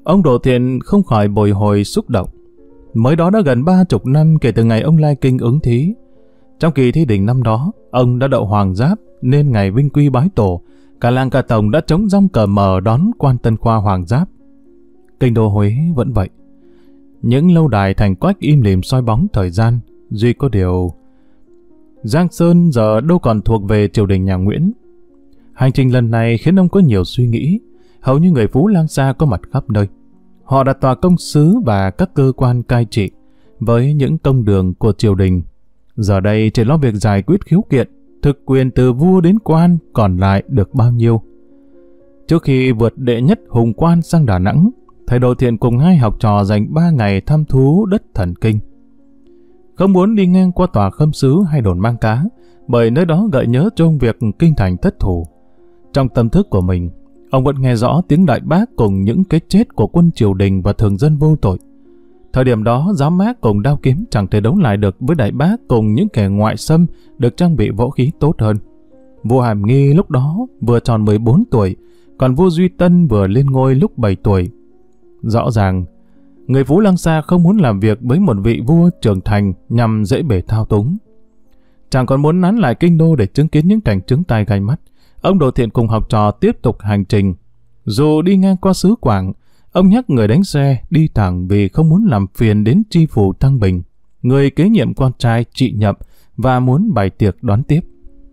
Ông Đồ Thiện không khỏi bồi hồi xúc động. Mới đó đã gần ba chục năm kể từ ngày ông Lai Kinh ứng thí. Trong kỳ thi đình năm đó, ông đã đậu hoàng giáp nên ngày vinh quy bái tổ, cả làng cả tổng đã trống rong cờ mờ đón quan tân khoa hoàng giáp. Kinh đô Huế vẫn vậy. Những lâu đài thành quách im lìm soi bóng thời gian, duy có điều Giang Sơn giờ đâu còn thuộc về triều đình nhà Nguyễn. Hành trình lần này khiến ông có nhiều suy nghĩ. Hầu như người Phú Lang Sa có mặt khắp nơi. Họ đặt tòa công sứ và các cơ quan cai trị với những công đường của triều đình. Giờ đây chỉ lo việc giải quyết khiếu kiện, thực quyền từ vua đến quan còn lại được bao nhiêu. Trước khi vượt đệ nhất hùng quan sang Đà Nẵng, thầy Đồ Thiện cùng hai học trò dành ba ngày thăm thú đất Thần Kinh. Không muốn đi ngang qua tòa khâm sứ hay đồn mang cá, bởi nơi đó gợi nhớ cho ông việc kinh thành thất thủ. Trong tâm thức của mình, ông vẫn nghe rõ tiếng đại bác cùng những cái chết của quân triều đình và thường dân vô tội. Thời điểm đó, giáo mác cùng đao kiếm chẳng thể đấu lại được với đại bác cùng những kẻ ngoại xâm được trang bị võ khí tốt hơn. Vua Hàm Nghi lúc đó vừa tròn mười bốn tuổi, còn vua Duy Tân vừa lên ngôi lúc bảy tuổi. Rõ ràng, người Phú Lang Sa không muốn làm việc với một vị vua trưởng thành nhằm dễ bề thao túng. Chẳng còn muốn nán lại kinh đô để chứng kiến những cảnh trứng tai gai mắt. Ông Đồ Thiện cùng học trò tiếp tục hành trình. Dù đi ngang qua xứ Quảng, ông nhắc người đánh xe đi thẳng vì không muốn làm phiền đến tri phủ Thăng Bình, người kế nhiệm con trai Trị Nhậm, và muốn bày tiệc đón tiếp.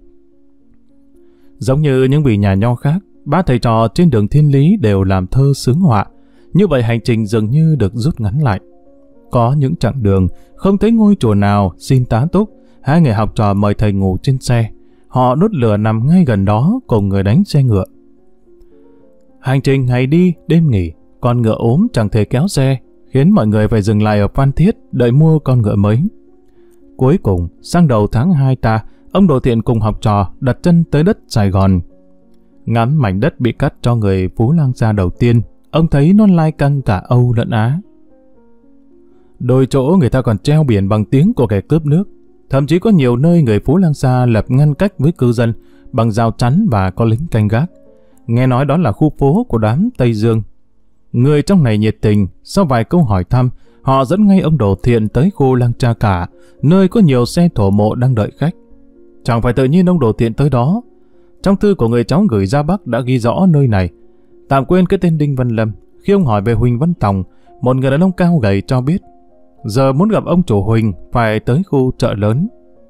Giống như những vị nhà nho khác, ba thầy trò trên đường Thiên Lý đều làm thơ sướng họa. Như vậy hành trình dường như được rút ngắn lại. Có những chặng đường không thấy ngôi chùa nào xin tá túc, hai người học trò mời thầy ngủ trên xe. Họ đốt lửa nằm ngay gần đó cùng người đánh xe ngựa. Hành trình ngày đi đêm nghỉ, con ngựa ốm chẳng thể kéo xe, khiến mọi người phải dừng lại ở Phan Thiết đợi mua con ngựa mới. Cuối cùng, sang đầu tháng hai ta, ông Đồ Thiện cùng học trò đặt chân tới đất Sài Gòn. Ngắm mảnh đất bị cắt cho người Phú Lang Sa đầu tiên, ông thấy nó lai căng cả Âu lẫn Á. Đôi chỗ người ta còn treo biển bằng tiếng của kẻ cướp nước. Thậm chí có nhiều nơi người Phú Lang Sa lập ngăn cách với cư dân bằng rào chắn và có lính canh gác. Nghe nói đó là khu phố của đám Tây Dương. Người trong này nhiệt tình, sau vài câu hỏi thăm, họ dẫn ngay ông Đồ Thiện tới khu Lăng Cha Cả, nơi có nhiều xe thổ mộ đang đợi khách. Chẳng phải tự nhiên ông Đồ Thiện tới đó. Trong thư của người cháu gửi ra Bắc đã ghi rõ nơi này. Tạm quên cái tên Đinh Văn Lâm, khi ông hỏi về Huỳnh Văn Tòng, một người đàn ông cao gầy cho biết, giờ muốn gặp ông chủ Huỳnh phải tới khu chợ lớn.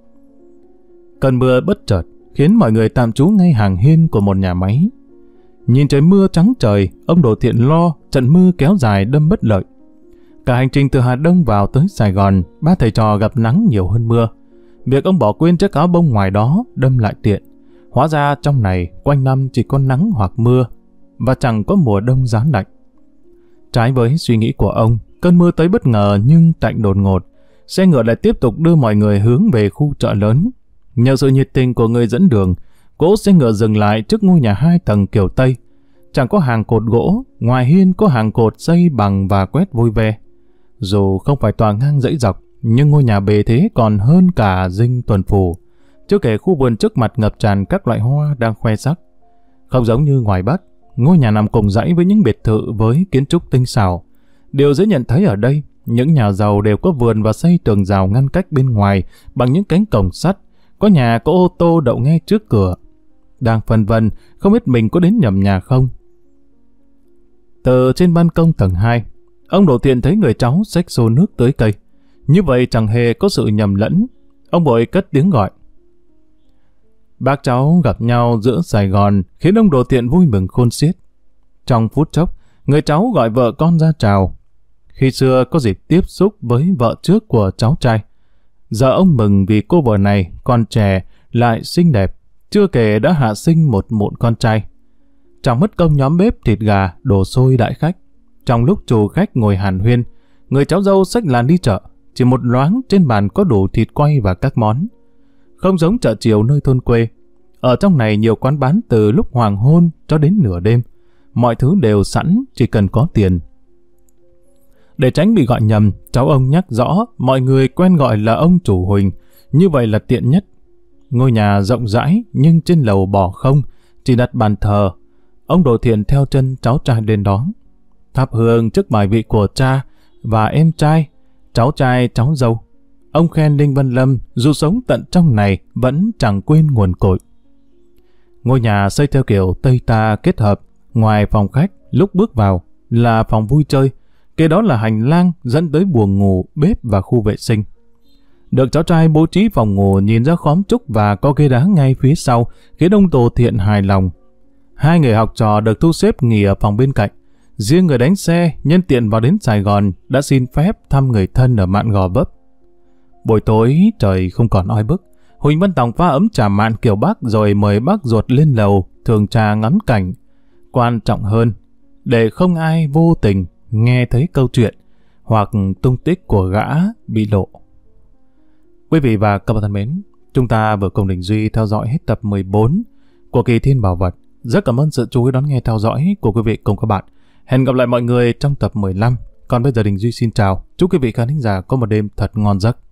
Cơn mưa bất chợt khiến mọi người tạm trú ngay hàng hiên của một nhà máy. Nhìn trời mưa trắng trời, ông Đồ Thiện lo trận mưa kéo dài đâm bất lợi. Cả hành trình từ Hà Đông vào tới Sài Gòn, ba thầy trò gặp nắng nhiều hơn mưa. Việc ông bỏ quên chiếc áo bông ngoài đó đâm lại tiện. Hóa ra trong này quanh năm chỉ có nắng hoặc mưa, và chẳng có mùa đông giá lạnh. Trái với suy nghĩ của ông, cơn mưa tới bất ngờ nhưng tạnh đột ngột. Xe ngựa lại tiếp tục đưa mọi người hướng về khu chợ lớn. Nhờ sự nhiệt tình của người dẫn đường, cỗ xe ngựa dừng lại trước ngôi nhà hai tầng kiểu Tây. Chẳng có hàng cột gỗ, ngoài hiên có hàng cột xây bằng và quét vôi ve. Dù không phải tòa ngang dãy dọc, nhưng ngôi nhà bề thế còn hơn cả dinh tuần phủ. Chưa kể khu vườn trước mặt ngập tràn các loại hoa đang khoe sắc. Không giống như ngoài Bắc, ngôi nhà nằm cùng dãy với những biệt thự với kiến trúc tinh xảo. Điều dễ nhận thấy ở đây, những nhà giàu đều có vườn và xây tường rào ngăn cách bên ngoài bằng những cánh cổng sắt. Có nhà có ô tô đậu ngay trước cửa. Đang phân vân, không biết mình có đến nhầm nhà không. Từ trên ban công tầng hai, ông Đồ Thiện thấy người cháu xách xô nước tới cây. Như vậy chẳng hề có sự nhầm lẫn. Ông vội cất tiếng gọi. Bác cháu gặp nhau giữa Sài Gòn khiến ông Đồ Thiện vui mừng khôn xiết. Trong phút chốc, người cháu gọi vợ con ra chào. Khi xưa có dịp tiếp xúc với vợ trước của cháu trai. Giờ ông mừng vì cô vợ này còn trẻ, lại xinh đẹp, chưa kể đã hạ sinh một mụn con trai. Chẳng mất công nhóm bếp thịt gà, đồ xôi đãi khách. Trong lúc chủ khách ngồi hàn huyên, người cháu dâu xách làn đi chợ. Chỉ một loáng trên bàn có đủ thịt quay và các món. Không giống chợ chiều nơi thôn quê. Ở trong này nhiều quán bán từ lúc hoàng hôn cho đến nửa đêm. Mọi thứ đều sẵn, chỉ cần có tiền. Để tránh bị gọi nhầm, cháu ông nhắc rõ mọi người quen gọi là ông chủ Huỳnh. Như vậy là tiện nhất. Ngôi nhà rộng rãi nhưng trên lầu bỏ không, chỉ đặt bàn thờ. Ông Đồ Thiện theo chân cháu trai lên đó. thắp hương trước bài vị của cha và em trai, cháu trai, cháu dâu. Ông khen Đinh Văn Lâm dù sống tận trong này vẫn chẳng quên nguồn cội. Ngôi nhà xây theo kiểu Tây Ta kết hợp, ngoài phòng khách lúc bước vào là phòng vui chơi, kế đó là hành lang dẫn tới buồng ngủ, bếp và khu vệ sinh. Được cháu trai bố trí phòng ngủ nhìn ra khóm trúc và có ghế đá ngay phía sau, khiến ông Tổ Thiện hài lòng. Hai người học trò được thu xếp nghỉ ở phòng bên cạnh. Riêng người đánh xe nhân tiện vào đến Sài Gòn đã xin phép thăm người thân ở Mạn Gò Vấp. Buổi tối trời không còn oi bức, Huỳnh Văn Tòng pha ấm trà mạn kiểu Bắc rồi mời bác ruột lên lầu thưởng trà ngắm cảnh. Quan trọng hơn, để không ai vô tình nghe thấy câu chuyện hoặc tung tích của gã bị lộ. Quý vị và các bạn thân mến, chúng ta vừa cùng Đình Duy theo dõi hết tập mười bốn của kỳ Thiên Bảo Vật. Rất cảm ơn sự chú ý đón nghe theo dõi của quý vị cùng các bạn. Hẹn gặp lại mọi người trong tập mười lăm. Còn bây giờ Đình Duy xin chào. Chúc quý vị khán thính giả có một đêm thật ngon giấc.